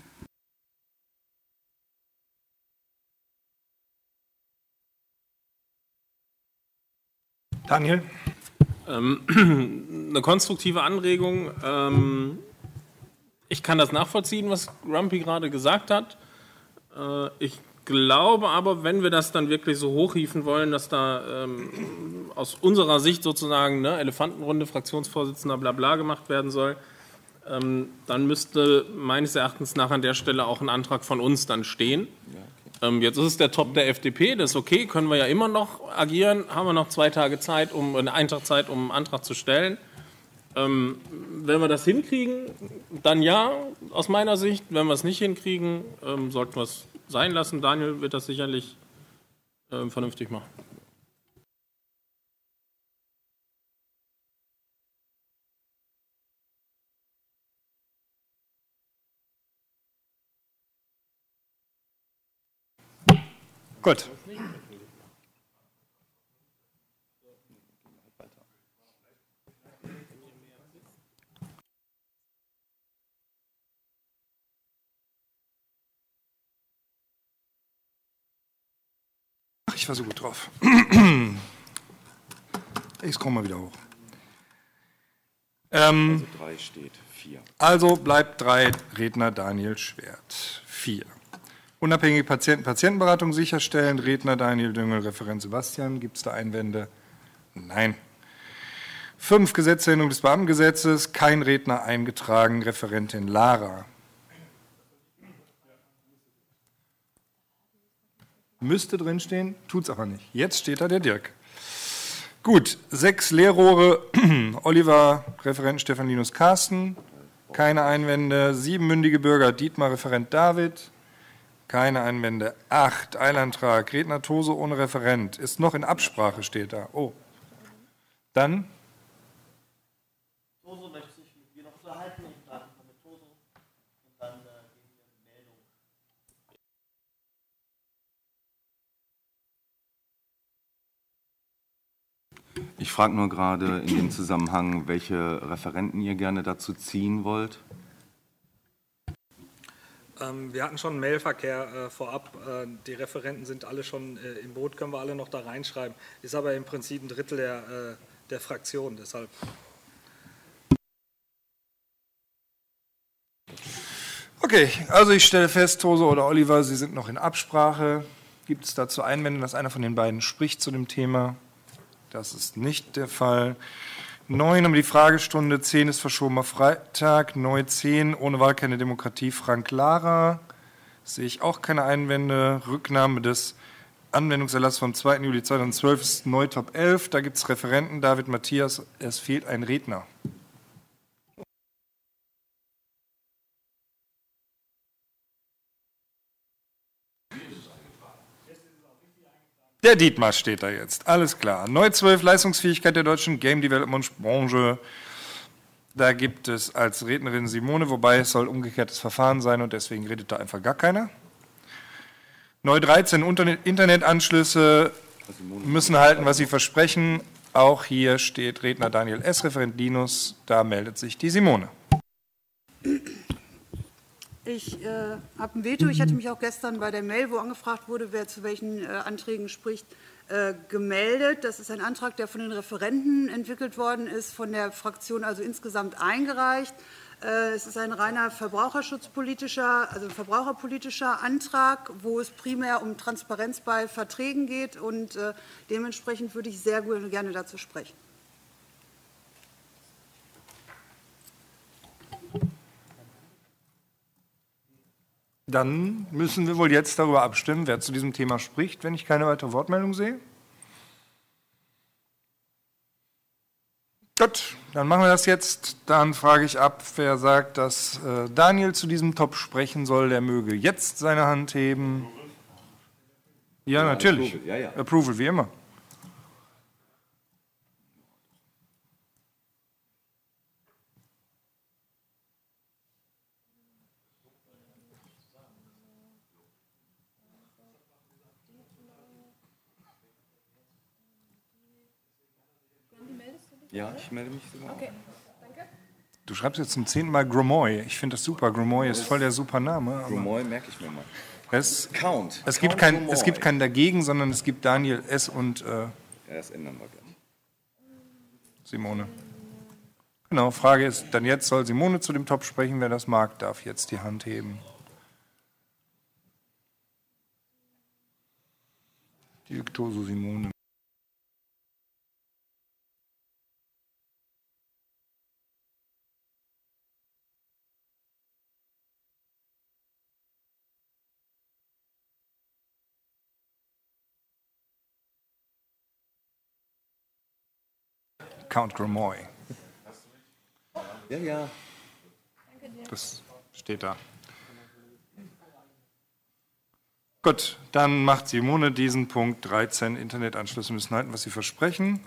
Daniel? Ähm, eine konstruktive Anregung. Ähm, ich kann das nachvollziehen, was Grumpy gerade gesagt hat. Äh, ich glaube aber, wenn wir das dann wirklich so hochhieven wollen, dass da ähm, aus unserer Sicht sozusagen ne, Elefantenrunde, Fraktionsvorsitzender, bla bla gemacht werden soll, ähm, dann müsste meines Erachtens nach an der Stelle auch ein Antrag von uns dann stehen. Ja, okay. ähm, jetzt ist es der Top der F D P, das ist okay, können wir ja immer noch agieren, haben wir noch zwei Tage Zeit, um eine Eintrag Zeit, um einen Antrag zu stellen. Ähm, wenn wir das hinkriegen, dann ja, aus meiner Sicht. Wenn wir es nicht hinkriegen, ähm, sollten wir es sein lassen. Daniel wird das sicherlich äh, vernünftig machen. Gut. Ich war so gut drauf. Ich scroll mal wieder hoch. Ähm, also drei steht, vier. Also bleibt drei Redner Daniel Schwert. Vier. Unabhängige Patienten Patientenberatung sicherstellen. Redner Daniel Düngel, Referent Sebastian. Gibt es da Einwände? Nein. Fünf. Gesetzesänderung des Beamtengesetzes. Kein Redner eingetragen. Referentin Lara. Müsste drinstehen, tut es aber nicht. Jetzt steht da der Dirk. Gut, sechs Leerrohre, Oliver, Referent Stefan Linus Carsten, keine Einwände. Sieben mündige Bürger, Dietmar, Referent David, keine Einwände. Acht, Eilantrag, Redner Tose ohne Referent, ist noch in Absprache, steht da. Oh, dann? Tose möchte sich mit dir noch unterhalten und dann mit Tose und dann äh, geben wir eine Meldung. Ich frage nur gerade in dem Zusammenhang, welche Referenten ihr gerne dazu ziehen wollt. Ähm, wir hatten schon einen Mailverkehr äh, vorab. Äh, die Referenten sind alle schon äh, im Boot, können wir alle noch da reinschreiben. Ist aber im Prinzip ein Drittel der, äh, der Fraktion, deshalb. Okay, also ich stelle fest, Tose oder Oliver, Sie sind noch in Absprache. Gibt es dazu Einwände, dass einer von den beiden spricht zu dem Thema? Das ist nicht der Fall. Neun um die Fragestunde, zehn ist verschobener Freitag, neu zehn, ohne Wahl keine Demokratie, Frank Lara. Sehe ich auch keine Einwände. Rücknahme des Anwendungserlasses vom zweiten Juli zweitausendzwölf ist neu Top elf. Da gibt es Referenten, David Matthias, es fehlt ein Redner. Der Dietmar steht da jetzt, alles klar. Neu zwölf, Leistungsfähigkeit der deutschen Game Development Branche. Da gibt es als Rednerin Simone, wobei es soll umgekehrtes Verfahren sein und deswegen redet da einfach gar keiner. Neu dreizehn, Internetanschlüsse müssen halten, was sie versprechen. Auch hier steht Redner Daniel S., Referent Linus, da meldet sich die Simone. Ich äh, habe ein Veto. Ich hatte mich auch gestern bei der Mail, wo angefragt wurde, wer zu welchen äh, Anträgen spricht, äh, gemeldet. Das ist ein Antrag, der von den Referenten entwickelt worden ist, von der Fraktion also insgesamt eingereicht. Äh, es ist ein reiner verbraucherschutzpolitischer, also verbraucherpolitischer Antrag, wo es primär um Transparenz bei Verträgen geht. Und äh, dementsprechend würde ich sehr gerne dazu sprechen. Dann müssen wir wohl jetzt darüber abstimmen, wer zu diesem Thema spricht, wenn ich keine weitere Wortmeldung sehe. Gut, dann machen wir das jetzt. Dann frage ich ab, wer sagt, dass äh, Daniel zu diesem Top sprechen soll, der möge jetzt seine Hand heben. Ja, natürlich. Approval, ja, ja. Approval, wie immer. Ja, ich melde mich sogar. Okay, danke. Du schreibst jetzt zum zehnten Mal Gromoy. Ich finde das super. Gromoy ist voll der super Name. Gromoy merke ich mir mal. Es, Count. Es gibt, Count kein, Gromoy. es gibt kein Dagegen, sondern es gibt Daniel S. und äh, Ja, das ändern wir gleich. Simone. Genau, Frage ist, dann jetzt soll Simone zu dem Top sprechen. Wer das mag, darf jetzt die Hand heben. Die Victoso Simone. Count Gromoy. Ja, ja. Das steht da. Gut, dann macht Simone diesen Punkt dreizehn. Internetanschlüsse müssen halten, was sie versprechen.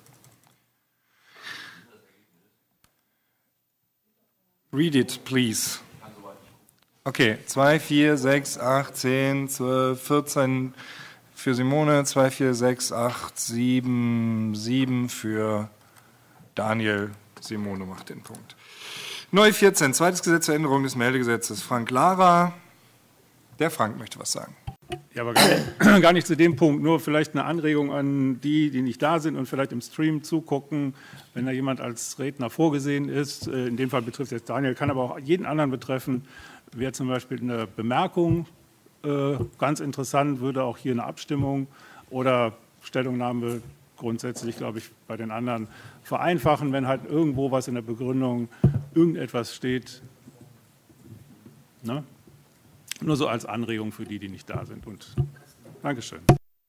Read it, please. Okay, zwei, vier, sechs, acht, zehn, zwölf, vierzehn für Simone, zwei, vier, sechs, acht, sieben, sieben für Daniel. Simone macht den Punkt. Neu vierzehn, zweites Gesetz zur Änderung des Meldegesetzes. Frank Lara. Der Frank möchte was sagen. Ja, aber gar nicht, gar nicht zu dem Punkt, nur vielleicht eine Anregung an die, die nicht da sind und vielleicht im Stream zugucken, wenn da jemand als Redner vorgesehen ist. In dem Fall betrifft es jetzt Daniel, kann aber auch jeden anderen betreffen. Wäre zum Beispiel eine Bemerkung äh, ganz interessant, würde auch hier eine Abstimmung oder Stellungnahme grundsätzlich, glaube ich, bei den anderen vereinfachen, wenn halt irgendwo was in der Begründung, irgendetwas steht. Ne? Nur so als Anregung für die, die nicht da sind. Und Dankeschön.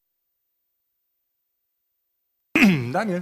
Daniel.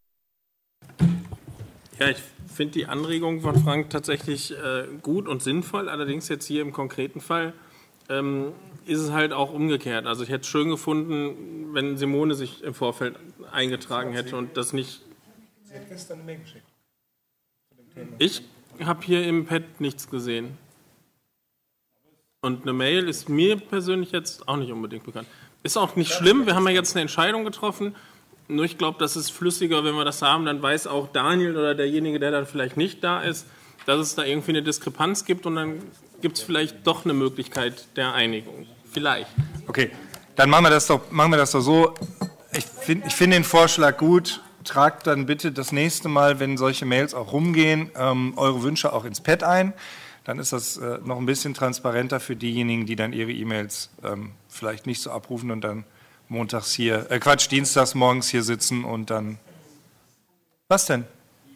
Ja, ich finde die Anregung von Frank tatsächlich äh, gut und sinnvoll. Allerdings jetzt hier im konkreten Fall ähm, ist es halt auch umgekehrt. Also ich hätte es schön gefunden, wenn Simone sich im Vorfeld eingetragen hätte und das nicht... Sie hat gestern eine Mail geschickt. Ich habe hier im Pad nichts gesehen. Und eine Mail ist mir persönlich jetzt auch nicht unbedingt bekannt. Ist auch nicht schlimm, wir haben ja jetzt eine Entscheidung getroffen. Nur ich glaube, das ist flüssiger, wenn wir das haben. Dann weiß auch Daniel oder derjenige, der dann vielleicht nicht da ist, dass es da irgendwie eine Diskrepanz gibt und dann gibt es vielleicht doch eine Möglichkeit der Einigung. Vielleicht. Okay, dann machen wir das doch, machen wir das doch so. Ich finde ich find den Vorschlag gut. Tragt dann bitte das nächste Mal, wenn solche Mails auch rumgehen, ähm, eure Wünsche auch ins Pad ein. Dann ist das äh, noch ein bisschen transparenter für diejenigen, die dann ihre E-Mails ähm, vielleicht nicht so abrufen und dann montags hier, äh Quatsch, dienstags morgens hier sitzen und dann... Was denn?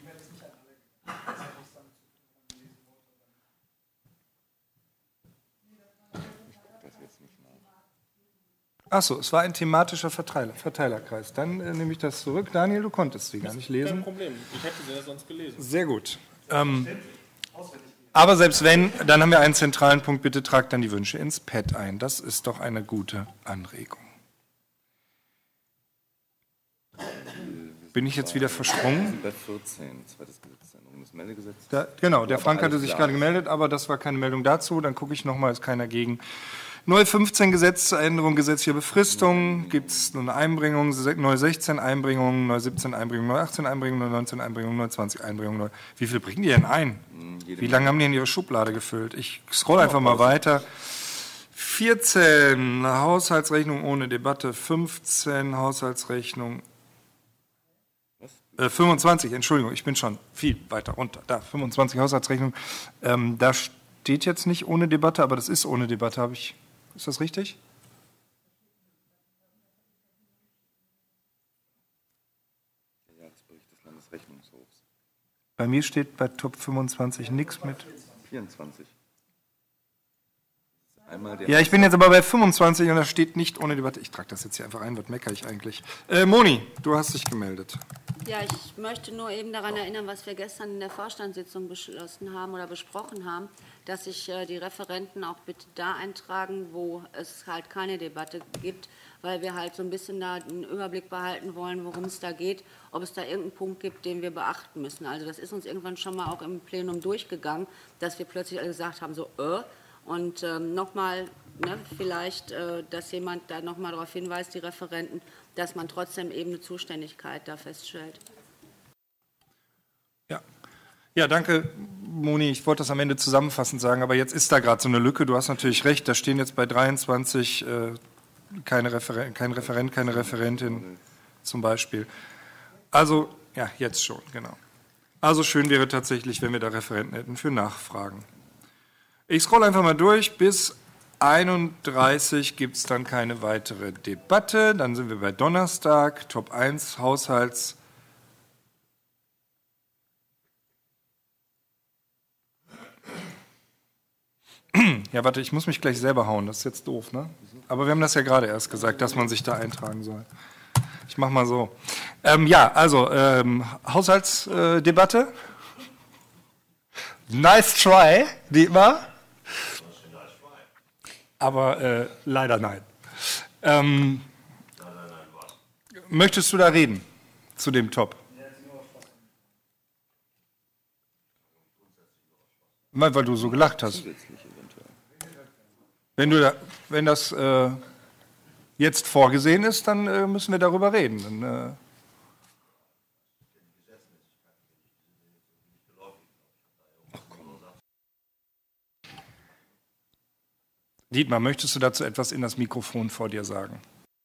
Achso, es war ein thematischer Verteiler, Verteilerkreis. Dann äh, nehme ich das zurück. Daniel, du konntest sie gar nicht lesen. Kein Problem, ich hätte sie ja sonst gelesen. Sehr gut. Ähm, aber selbst wenn, dann haben wir einen zentralen Punkt. Bitte tragt dann die Wünsche ins Pad ein. Das ist doch eine gute Anregung. Bin ich jetzt wieder versprungen? Bei vierzehn, zweites Gesetzesänderung, das Meldegesetz. Da, genau, der Frank hatte sich klar. gerade gemeldet, aber das war keine Meldung dazu. Dann gucke ich nochmal, ist keiner gegen. Neu fünfzehn Gesetz zur Änderung gesetzlicher Befristung. Gibt es eine Einbringung, neu sechzehn Einbringungen, neu siebzehn Einbringungen, neu achtzehn Einbringungen, neu neunzehn Einbringungen, neu zwanzig Einbringungen. Neu. Wie viel bringen die denn ein? Wie lange haben die in ihre Schublade gefüllt? Ich scroll einfach mal weiter. vierzehn, Haushaltsrechnung ohne Debatte. fünfzehn, Haushaltsrechnung. Äh, fünfundzwanzig, Entschuldigung, ich bin schon viel weiter runter. Da, fünfundzwanzig Haushaltsrechnung. Ähm, da steht jetzt nicht ohne Debatte, aber das ist ohne Debatte, habe ich. Ist das richtig? Der Jahresbericht des Landesrechnungshofs. Bei mir steht bei Top fünfundzwanzig nichts mit. vierundzwanzig. Einmal der Ja, ich bin jetzt aber bei fünfundzwanzig und da steht nicht ohne Debatte. Ich trage das jetzt hier einfach ein, was meckere ich eigentlich? Äh, Moni, du hast dich gemeldet. Ja, ich möchte nur eben daran erinnern, was wir gestern in der Vorstandssitzung beschlossen haben oder besprochen haben, dass sich äh, die Referenten auch bitte da eintragen, wo es halt keine Debatte gibt, weil wir halt so ein bisschen da einen Überblick behalten wollen, worum es da geht, ob es da irgendeinen Punkt gibt, den wir beachten müssen. Also das ist uns irgendwann schon mal auch im Plenum durchgegangen, dass wir plötzlich alle gesagt haben, so, äh, und ähm, nochmal, ne, vielleicht, äh, dass jemand da nochmal darauf hinweist, die Referenten, dass man trotzdem eben eine Zuständigkeit da feststellt. Ja. Ja, danke, Moni. Ich wollte das am Ende zusammenfassend sagen, aber jetzt ist da gerade so eine Lücke. Du hast natürlich recht, da stehen jetzt bei dreiundzwanzig äh, keine Referen kein Referent, keine Referentin zum Beispiel. Also, ja, jetzt schon, genau. Also schön wäre tatsächlich, wenn wir da Referenten hätten für Nachfragen. Ich scroll einfach mal durch. Bis einunddreißig gibt es dann keine weitere Debatte. Dann sind wir bei Donnerstag, Top eins, Haushalts. Ja, warte, ich muss mich gleich selber hauen. Das ist jetzt doof, ne? Aber wir haben das ja gerade erst gesagt, dass man sich da eintragen soll. Ich mache mal so. Ähm, ja, also ähm, Haushaltsdebatte. Äh, nice try, Dietmar. Aber äh, leider nein. Ähm, möchtest du da reden zu dem Top? Weil, weil du so gelacht hast. Wenn, du da, wenn das äh, jetzt vorgesehen ist, dann äh, müssen wir darüber reden. Dann, äh Dietmar, möchtest du dazu etwas in das Mikrofon vor dir sagen?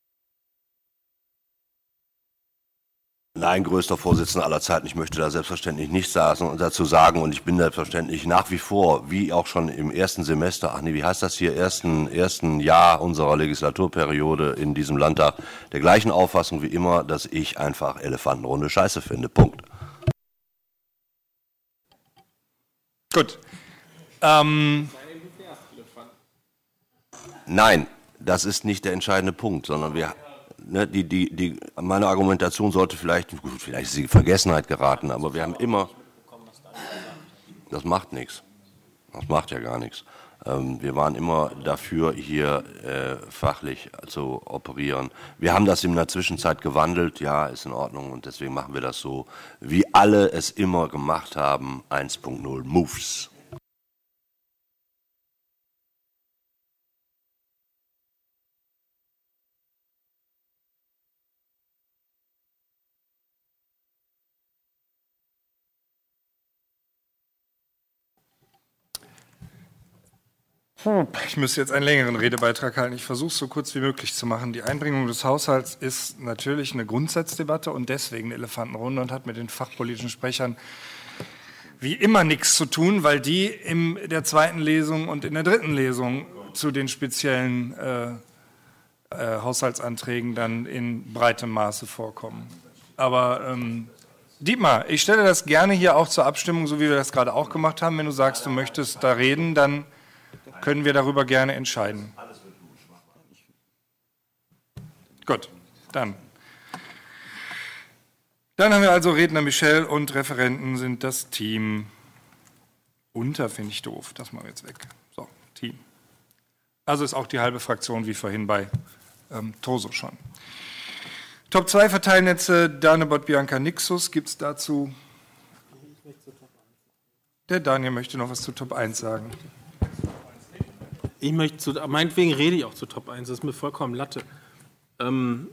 Nein, größter Vorsitzender aller Zeiten. Ich möchte da selbstverständlich nichts dazu sagen und ich bin selbstverständlich nach wie vor, wie auch schon im ersten Semester, ach nee, wie heißt das hier, ersten, ersten Jahr unserer Legislaturperiode in diesem Landtag, der gleichen Auffassung wie immer, dass ich einfach Elefantenrunde Scheiße finde. Punkt. Gut. Ähm Nein, das ist nicht der entscheidende Punkt, sondern wir, ne, die, die, die, meine Argumentation sollte vielleicht, gut, vielleicht ist sie in Vergessenheit geraten, aber wir haben immer, das macht nichts, das macht ja gar nichts. Ähm, wir waren immer dafür, hier äh, fachlich zu operieren. Wir haben das in der Zwischenzeit gewandelt, ja, ist in Ordnung und deswegen machen wir das so, wie alle es immer gemacht haben, eins Punkt null Moves. Ich müsste jetzt einen längeren Redebeitrag halten. Ich versuche es so kurz wie möglich zu machen. Die Einbringung des Haushalts ist natürlich eine Grundsatzdebatte und deswegen eine Elefantenrunde und hat mit den fachpolitischen Sprechern wie immer nichts zu tun, weil die in der zweiten Lesung und in der dritten Lesung zu den speziellen äh, äh, Haushaltsanträgen dann in breitem Maße vorkommen. Aber ähm, Dietmar, ich stelle das gerne hier auch zur Abstimmung, so wie wir das gerade auch gemacht haben. Wenn du sagst, du möchtest da reden, dann können wir darüber gerne entscheiden. Gut, dann. Dann haben wir also Redner Michel und Referenten sind das Team. Unter finde ich doof, das machen wir jetzt weg. So, Team. Also ist auch die halbe Fraktion wie vorhin bei ähm, Toso schon. Top zwei Verteilnetze, Danebot, Bianca, Nixus. Gibt es dazu? Der Daniel möchte noch was zu Top eins sagen. Ich möchte zu, meinetwegen rede ich auch zu Top eins, das ist mir vollkommen Latte. Ähm,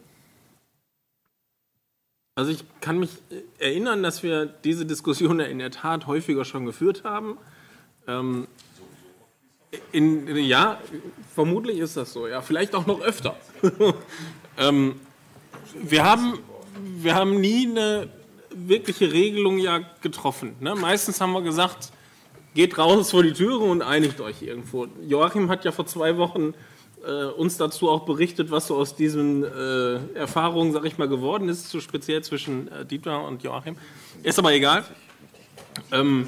also ich kann mich erinnern, dass wir diese Diskussion in der Tat häufiger schon geführt haben. Ähm, in, ja, vermutlich ist das so, ja, vielleicht auch noch öfter. ähm, wir, haben, wir haben nie eine wirkliche Regelung ja getroffen. Ne? Meistens haben wir gesagt, geht raus vor die Türe und einigt euch irgendwo. Joachim hat ja vor zwei Wochen äh, uns dazu auch berichtet, was so aus diesen äh, Erfahrungen, sag ich mal, geworden ist, so speziell zwischen äh, Dietmar und Joachim. Ist aber egal. Ähm,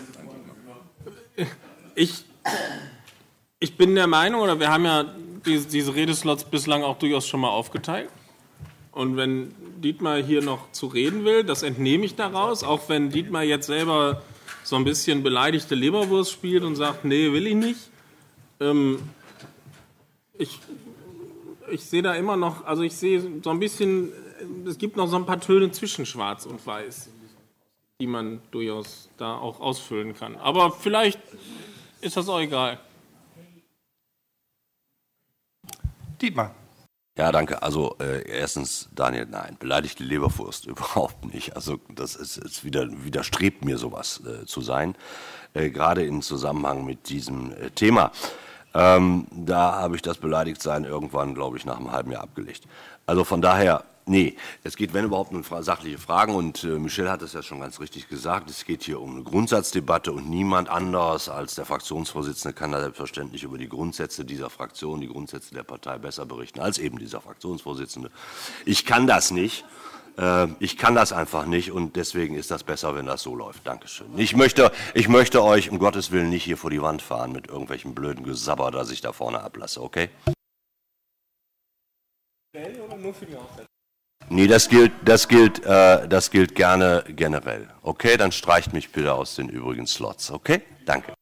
ich, ich bin der Meinung, oder wir haben ja diese, diese Redeslots bislang auch durchaus schon mal aufgeteilt. Und wenn Dietmar hier noch zu reden will, das entnehme ich daraus, auch wenn Dietmar jetzt selber so ein bisschen beleidigte Leberwurst spielt und sagt, nee, will ich nicht. Ähm, ich ich sehe da immer noch, also ich sehe so ein bisschen, es gibt noch so ein paar Töne zwischen Schwarz und Weiß, die man durchaus da auch ausfüllen kann. Aber vielleicht ist das auch egal. Dietmar. Ja, danke. Also äh, erstens, Daniel, nein, beleidigte Leberwurst überhaupt nicht. Also das ist, ist wieder, widerstrebt mir sowas äh, zu sein, äh, gerade im Zusammenhang mit diesem äh, Thema. Ähm, da habe ich das Beleidigtsein irgendwann, glaube ich, nach einem halben Jahr abgelegt. Also von daher, nee, es geht, wenn überhaupt, um sachliche Fragen und äh, Michel hat es ja schon ganz richtig gesagt, es geht hier um eine Grundsatzdebatte und niemand anders als der Fraktionsvorsitzende kann da selbstverständlich über die Grundsätze dieser Fraktion, die Grundsätze der Partei besser berichten als eben dieser Fraktionsvorsitzende. Ich kann das nicht. Ich kann das einfach nicht und deswegen ist das besser, wenn das so läuft. Dankeschön. Ich möchte, ich möchte euch um Gottes Willen nicht hier vor die Wand fahren mit irgendwelchen blöden Gesabber, das ich da vorne ablasse, okay? Oder nur für die Aufsätze? Nee, das gilt, das gilt, äh, das gilt gerne generell. Okay, dann streicht mich bitte aus den übrigen Slots, okay? Danke.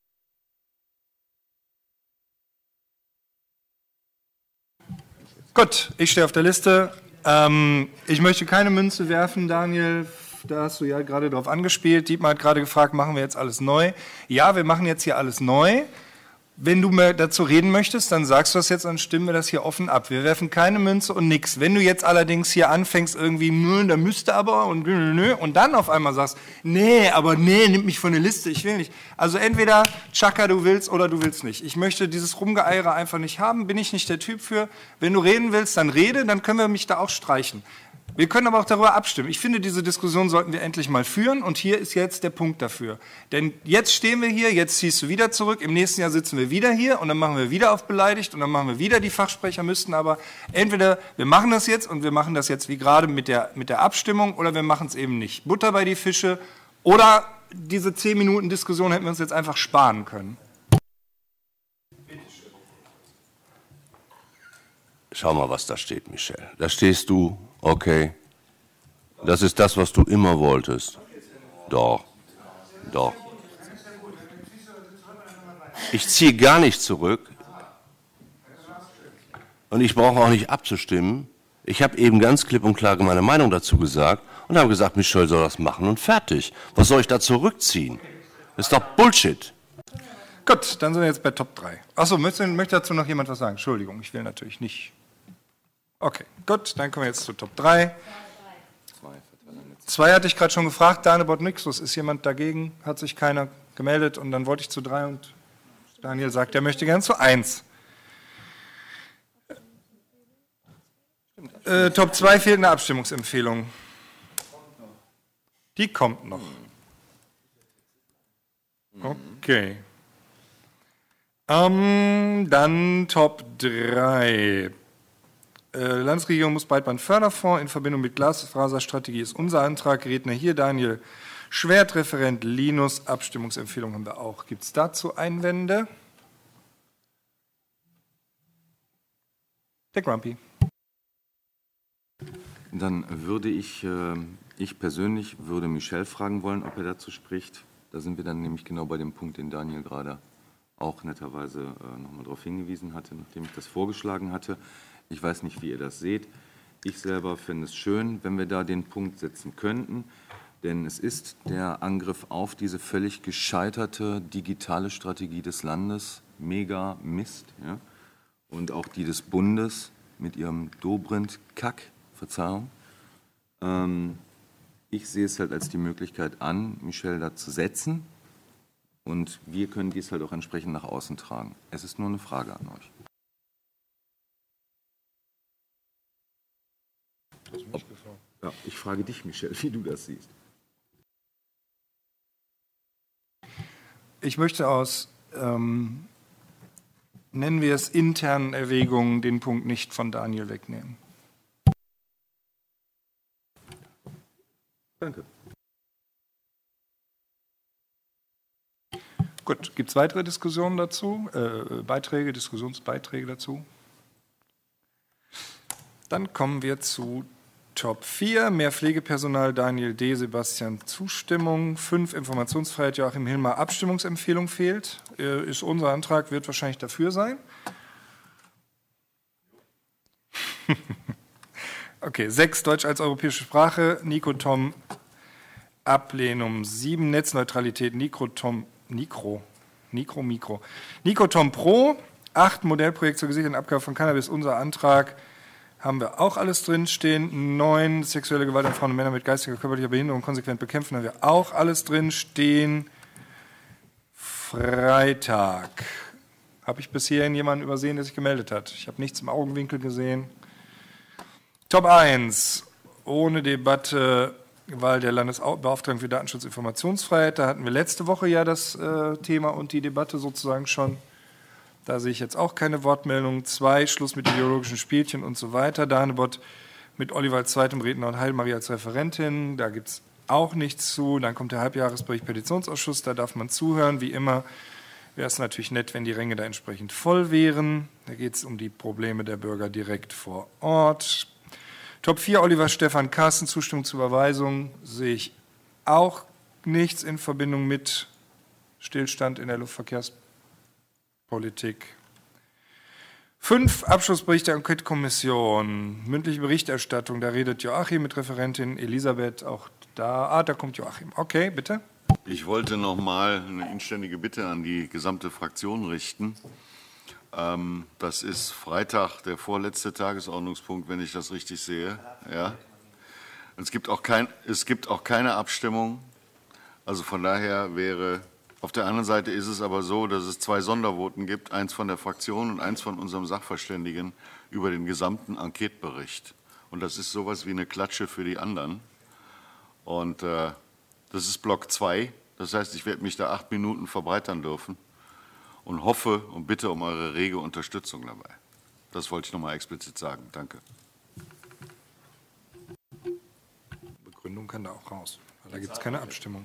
Gut, ich stehe auf der Liste. Ähm, ich möchte keine Münze werfen, Daniel, da hast du ja gerade drauf angespielt. Dietmar hat gerade gefragt, machen wir jetzt alles neu? Ja, wir machen jetzt hier alles neu. Wenn du mehr dazu reden möchtest, dann sagst du das jetzt, dann stimmen wir das hier offen ab. Wir werfen keine Münze und nix. Wenn du jetzt allerdings hier anfängst irgendwie, nö, da müsste aber und nö, nö, und dann auf einmal sagst, nee, aber nee, nimm mich von der Liste, ich will nicht. Also entweder Chaka, du willst oder du willst nicht. Ich möchte dieses Rumgeeiere einfach nicht haben, bin ich nicht der Typ für. Wenn du reden willst, dann rede, dann können wir mich da auch streichen. Wir können aber auch darüber abstimmen. Ich finde, diese Diskussion sollten wir endlich mal führen und hier ist jetzt der Punkt dafür. Denn jetzt stehen wir hier, jetzt ziehst du wieder zurück, im nächsten Jahr sitzen wir wieder hier und dann machen wir wieder auf beleidigt und dann machen wir wieder, die Fachsprecher müssten aber entweder, wir machen das jetzt und wir machen das jetzt wie gerade mit der, mit der Abstimmung oder wir machen es eben nicht. Butter bei die Fische oder diese zehn Minuten Diskussion hätten wir uns jetzt einfach sparen können. Schau mal, was da steht, Michel. Da stehst du. Okay, das ist das, was du immer wolltest. Doch, doch. Ich ziehe gar nicht zurück und ich brauche auch nicht abzustimmen. Ich habe eben ganz klipp und klar meine Meinung dazu gesagt und habe gesagt, Michel soll das machen und fertig. Was soll ich da zurückziehen? Das ist doch Bullshit. Gut, dann sind wir jetzt bei Top drei. Achso, möchte, möchte dazu noch jemand was sagen? Entschuldigung, ich will natürlich nicht. Okay, gut, dann kommen wir jetzt zu Top drei. Zwei hatte ich gerade schon gefragt, Danebot Nixus, ist jemand dagegen? Hat sich keiner gemeldet und dann wollte ich zu drei und Daniel sagt, er möchte gern zu eins. Äh, Top zwei fehlt eine Abstimmungsempfehlung. Die kommt noch. Okay. Ähm, dann Top drei. Äh, Landesregierung muss Breitbandförderfonds in Verbindung mit Glasfaserstrategie ist unser Antrag. Redner hier Daniel Schwert, Referent Linus. Abstimmungsempfehlung haben wir auch. Gibt es dazu Einwände? Der Grumpy. Dann würde ich, äh, ich persönlich würde Michel fragen wollen, ob er dazu spricht. Da sind wir dann nämlich genau bei dem Punkt, den Daniel gerade auch netterweise äh, nochmal darauf hingewiesen hatte, nachdem ich das vorgeschlagen hatte. Ich weiß nicht, wie ihr das seht. Ich selber fände es schön, wenn wir da den Punkt setzen könnten, denn es ist der Angriff auf diese völlig gescheiterte digitale Strategie des Landes, mega Mist, ja? Und auch die des Bundes mit ihrem Dobrindt-Kack, Verzeihung. Ähm, ich sehe es halt als die Möglichkeit an, Michel da zu setzen. Und wir können dies halt auch entsprechend nach außen tragen. Es ist nur eine Frage an euch. Ob, ja, ich frage dich, Michel, wie du das siehst. Ich möchte aus, ähm, nennen wir es internen Erwägungen, den Punkt nicht von Daniel wegnehmen. Danke. Gut, gibt es weitere Diskussionen dazu? Äh, Beiträge, Diskussionsbeiträge dazu? Dann kommen wir zu Top vier. Mehr Pflegepersonal, Daniel D., Sebastian Zustimmung. fünf Informationsfreiheit, Joachim Hilmer, Abstimmungsempfehlung fehlt. Äh, ist unser Antrag, wird wahrscheinlich dafür sein. Okay, sechs Deutsch als europäische Sprache, Nico Tom, Ablehnung. sieben Netzneutralität, Nico Tom, Nikro, Nikro, Mikro. Nico Tom Pro, acht Modellprojekt zur gesicherten Abgabe von Cannabis, unser Antrag. Haben wir auch alles drinstehen. Neun, sexuelle Gewalt an Frauen und Männer mit geistiger, körperlicher Behinderung konsequent bekämpfen, haben wir auch alles drinstehen. Freitag. Habe ich bis hierhin jemanden übersehen, der sich gemeldet hat? Ich habe nichts im Augenwinkel gesehen. Top eins. Ohne Debatte, Wahl der Landesbeauftragten für Datenschutz und Informationsfreiheit. Da hatten wir letzte Woche ja das äh, Thema und die Debatte sozusagen schon. Da sehe ich jetzt auch keine Wortmeldung. Zwei, Schluss mit ideologischen Spielchen und so weiter. Danebot mit Oliver als zweitem Redner und Heilmarie als Referentin. Da gibt es auch nichts zu. Dann kommt der Halbjahresbericht Petitionsausschuss. Da darf man zuhören. Wie immer wäre es natürlich nett, wenn die Ränge da entsprechend voll wären. Da geht es um die Probleme der Bürger direkt vor Ort. Top vier, Oliver Stefan Carsten, Zustimmung zur Überweisung. Sehe ich auch nichts in Verbindung mit Stillstand in der Luftverkehrspolitik. Politik. Fünf, Abschlussbericht der Enquete-Kommission. Mündliche Berichterstattung, da redet Joachim mit Referentin Elisabeth, auch da. Ah, da kommt Joachim. Okay, bitte. Ich wollte noch mal eine inständige Bitte an die gesamte Fraktion richten. Ähm, das ist Freitag, der vorletzte Tagesordnungspunkt, wenn ich das richtig sehe. Ja. Es gibt auch kein, es gibt auch keine Abstimmung. Also von daher wäre... Auf der anderen Seite ist es aber so, dass es zwei Sondervoten gibt, eins von der Fraktion und eins von unserem Sachverständigen über den gesamten Enquetebericht. Und das ist sowas wie eine Klatsche für die anderen. Und äh, das ist Block zwei. Das heißt, ich werde mich da acht Minuten verbreitern dürfen und hoffe und bitte um eure rege Unterstützung dabei. Das wollte ich noch mal explizit sagen. Danke. Begründung kann da auch raus, weil da gibt es keine Abstimmung.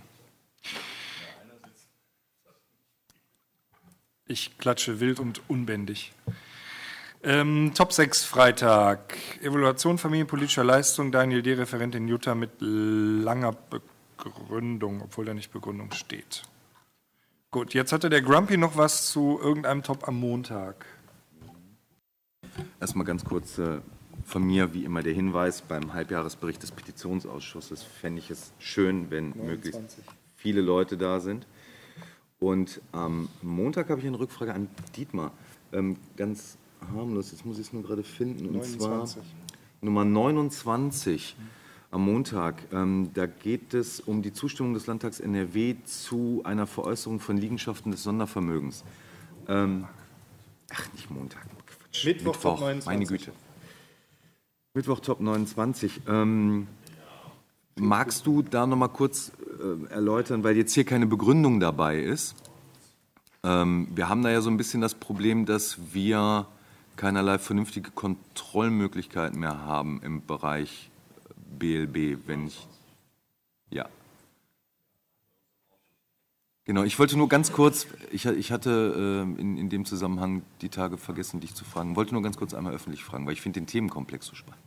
Ich klatsche wild und unbändig. Ähm, Top sechs Freitag. Evaluation familienpolitischer Leistung. Daniel D., Referentin Jutta mit langer Begründung, obwohl da nicht Begründung steht. Gut, jetzt hatte der Grumpy noch was zu irgendeinem Top am Montag. Erstmal ganz kurz äh, von mir, wie immer, der Hinweis: Beim Halbjahresbericht des Petitionsausschusses fände ich es schön, wenn neunundzwanzig möglichst viele Leute da sind. Und am Montag habe ich eine Rückfrage an Dietmar. Ähm, ganz harmlos, jetzt muss ich es nur gerade finden. Und neunundzwanzig. Zwar Nummer neunundzwanzig am Montag. Ähm, da geht es um die Zustimmung des Landtags N R W zu einer Veräußerung von Liegenschaften des Sondervermögens. Ähm, ach, nicht Montag. Quatsch. Mittwoch, Mittwoch neunundzwanzig. Meine Güte. Mittwoch Top neunundzwanzig. Ähm, magst du da noch mal kurz äh, erläutern, weil jetzt hier keine Begründung dabei ist? Ähm, wir haben da ja so ein bisschen das Problem, dass wir keinerlei vernünftige Kontrollmöglichkeiten mehr haben im Bereich B L B, wenn ich... Ja. Genau, ich wollte nur ganz kurz, ich, ich hatte äh, in, in dem Zusammenhang die Tage vergessen, dich zu fragen, wollte nur ganz kurz einmal öffentlich fragen, weil ich finde den Themenkomplex so spannend.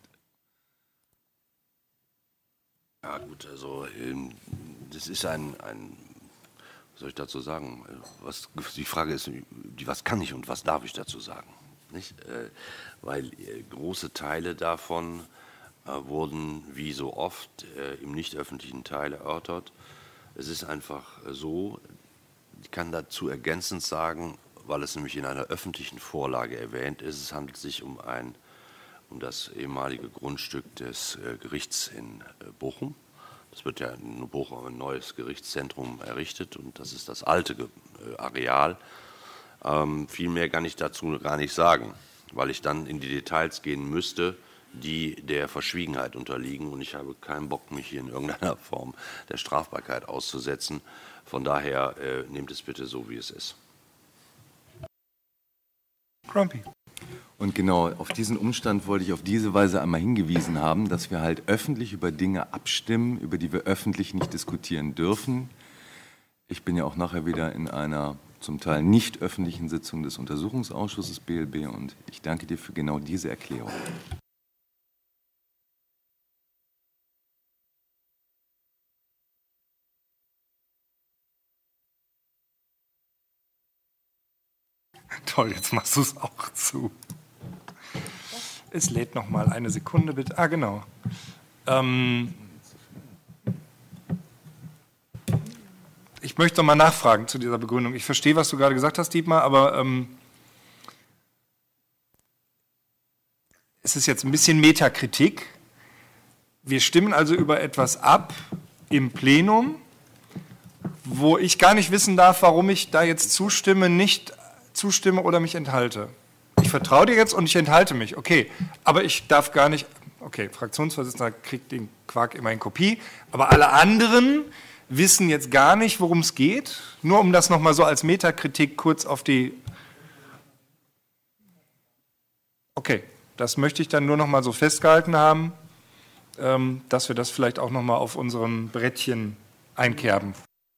Ja gut, also ähm, das ist ein, ein, was soll ich dazu sagen, was, die Frage ist, die, was kann ich und was darf ich dazu sagen? Nicht? Äh, weil äh, große Teile davon äh, wurden, wie so oft, äh, im nicht öffentlichen Teil erörtert. Es ist einfach so, ich kann dazu ergänzend sagen, weil es nämlich in einer öffentlichen Vorlage erwähnt ist, es handelt sich um, ein, um das ehemalige Grundstück des äh, Gerichts in äh, Bochum. Es wird ja in Bochum ein neues Gerichtszentrum errichtet und das ist das alte äh, Areal. Ähm, viel mehr kann ich dazu gar nicht sagen, weil ich dann in die Details gehen müsste, die der Verschwiegenheit unterliegen. Und ich habe keinen Bock, mich hier in irgendeiner Form der Strafbarkeit auszusetzen. Von daher äh, nehmt es bitte so, wie es ist. Grumpy. Und genau, auf diesen Umstand wollte ich auf diese Weise einmal hingewiesen haben, dass wir halt öffentlich über Dinge abstimmen, über die wir öffentlich nicht diskutieren dürfen. Ich bin ja auch nachher wieder in einer zum Teil nicht öffentlichen Sitzung des Untersuchungsausschusses B L B und ich danke dir für genau diese Erklärung. Toll, jetzt machst du es auch zu. Es lädt noch mal eine Sekunde, bitte. Ah, genau. Ähm ich möchte noch mal nachfragen zu dieser Begründung. Ich verstehe, was du gerade gesagt hast, Dietmar, aber ähm es ist jetzt ein bisschen Metakritik. Wir stimmen also über etwas ab im Plenum, wo ich gar nicht wissen darf, warum ich da jetzt zustimme, nicht zustimme oder mich enthalte. Ich vertraue dir jetzt und ich enthalte mich, okay, aber ich darf gar nicht, okay, Fraktionsvorsitzender kriegt den Quark immer in Kopie, aber alle anderen wissen jetzt gar nicht, worum es geht, nur um das nochmal so als Metakritik kurz auf die, okay, das möchte ich dann nur nochmal so festgehalten haben, ähm, dass wir das vielleicht auch nochmal auf unserem Brettchen einkerben.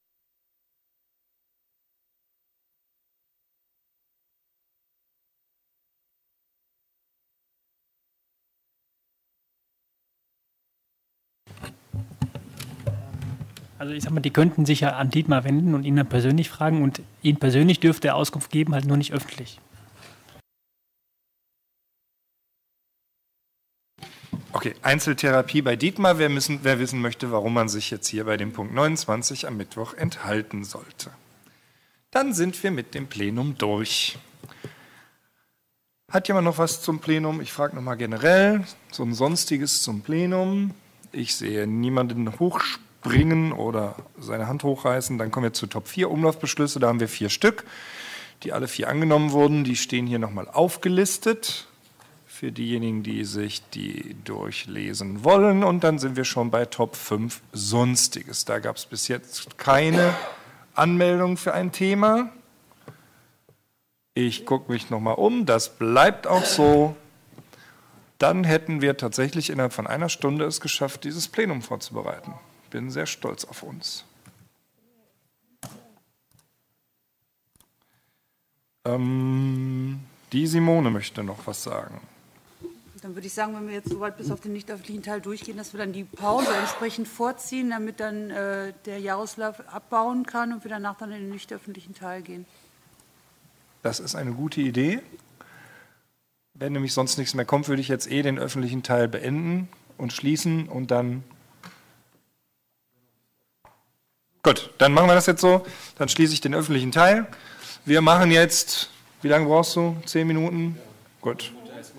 Also ich sag mal, die könnten sich ja an Dietmar wenden und ihn dann persönlich fragen und ihn persönlich dürfte er Auskunft geben, halt nur nicht öffentlich. Okay, Einzeltherapie bei Dietmar. Wer, müssen, wer wissen möchte, warum man sich jetzt hier bei dem Punkt neunundzwanzig am Mittwoch enthalten sollte. Dann sind wir mit dem Plenum durch. Hat jemand noch was zum Plenum? Ich frage nochmal generell, so ein Sonstiges zum Plenum. Ich sehe niemanden hochspringen oder seine Hand hochreißen. Dann kommen wir zu Top vier Umlaufbeschlüsse. Da haben wir vier Stück, die alle vier angenommen wurden. Die stehen hier nochmal aufgelistet für diejenigen, die sich die durchlesen wollen. Und dann sind wir schon bei Top fünf Sonstiges. Da gab es bis jetzt keine Anmeldung für ein Thema. Ich gucke mich nochmal um. Das bleibt auch so. Dann hätten wir tatsächlich innerhalb von einer Stunde es geschafft, dieses Plenum vorzubereiten. Bin sehr stolz auf uns. Ähm, die Simone möchte noch was sagen. Dann würde ich sagen, wenn wir jetzt soweit bis auf den nicht öffentlichen Teil durchgehen, dass wir dann die Pause entsprechend vorziehen, damit dann äh, der Jaroslav abbauen kann und wir danach dann in den nicht öffentlichen Teil gehen. Das ist eine gute Idee. Wenn nämlich sonst nichts mehr kommt, würde ich jetzt eh den öffentlichen Teil beenden und schließen und dann... Gut, dann machen wir das jetzt so. Dann schließe ich den öffentlichen Teil. Wir machen jetzt... Wie lange brauchst du? Zehn Minuten? Gut.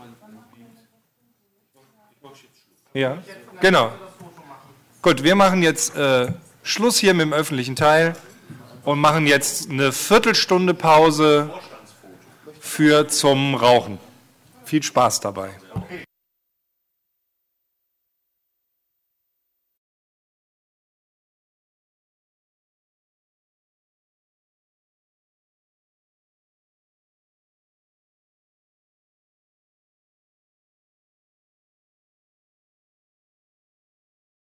Ja, genau. Gut, wir machen jetzt äh, Schluss hier mit dem öffentlichen Teil und machen jetzt eine Viertelstunde Pause für zum Rauchen. Viel Spaß dabei.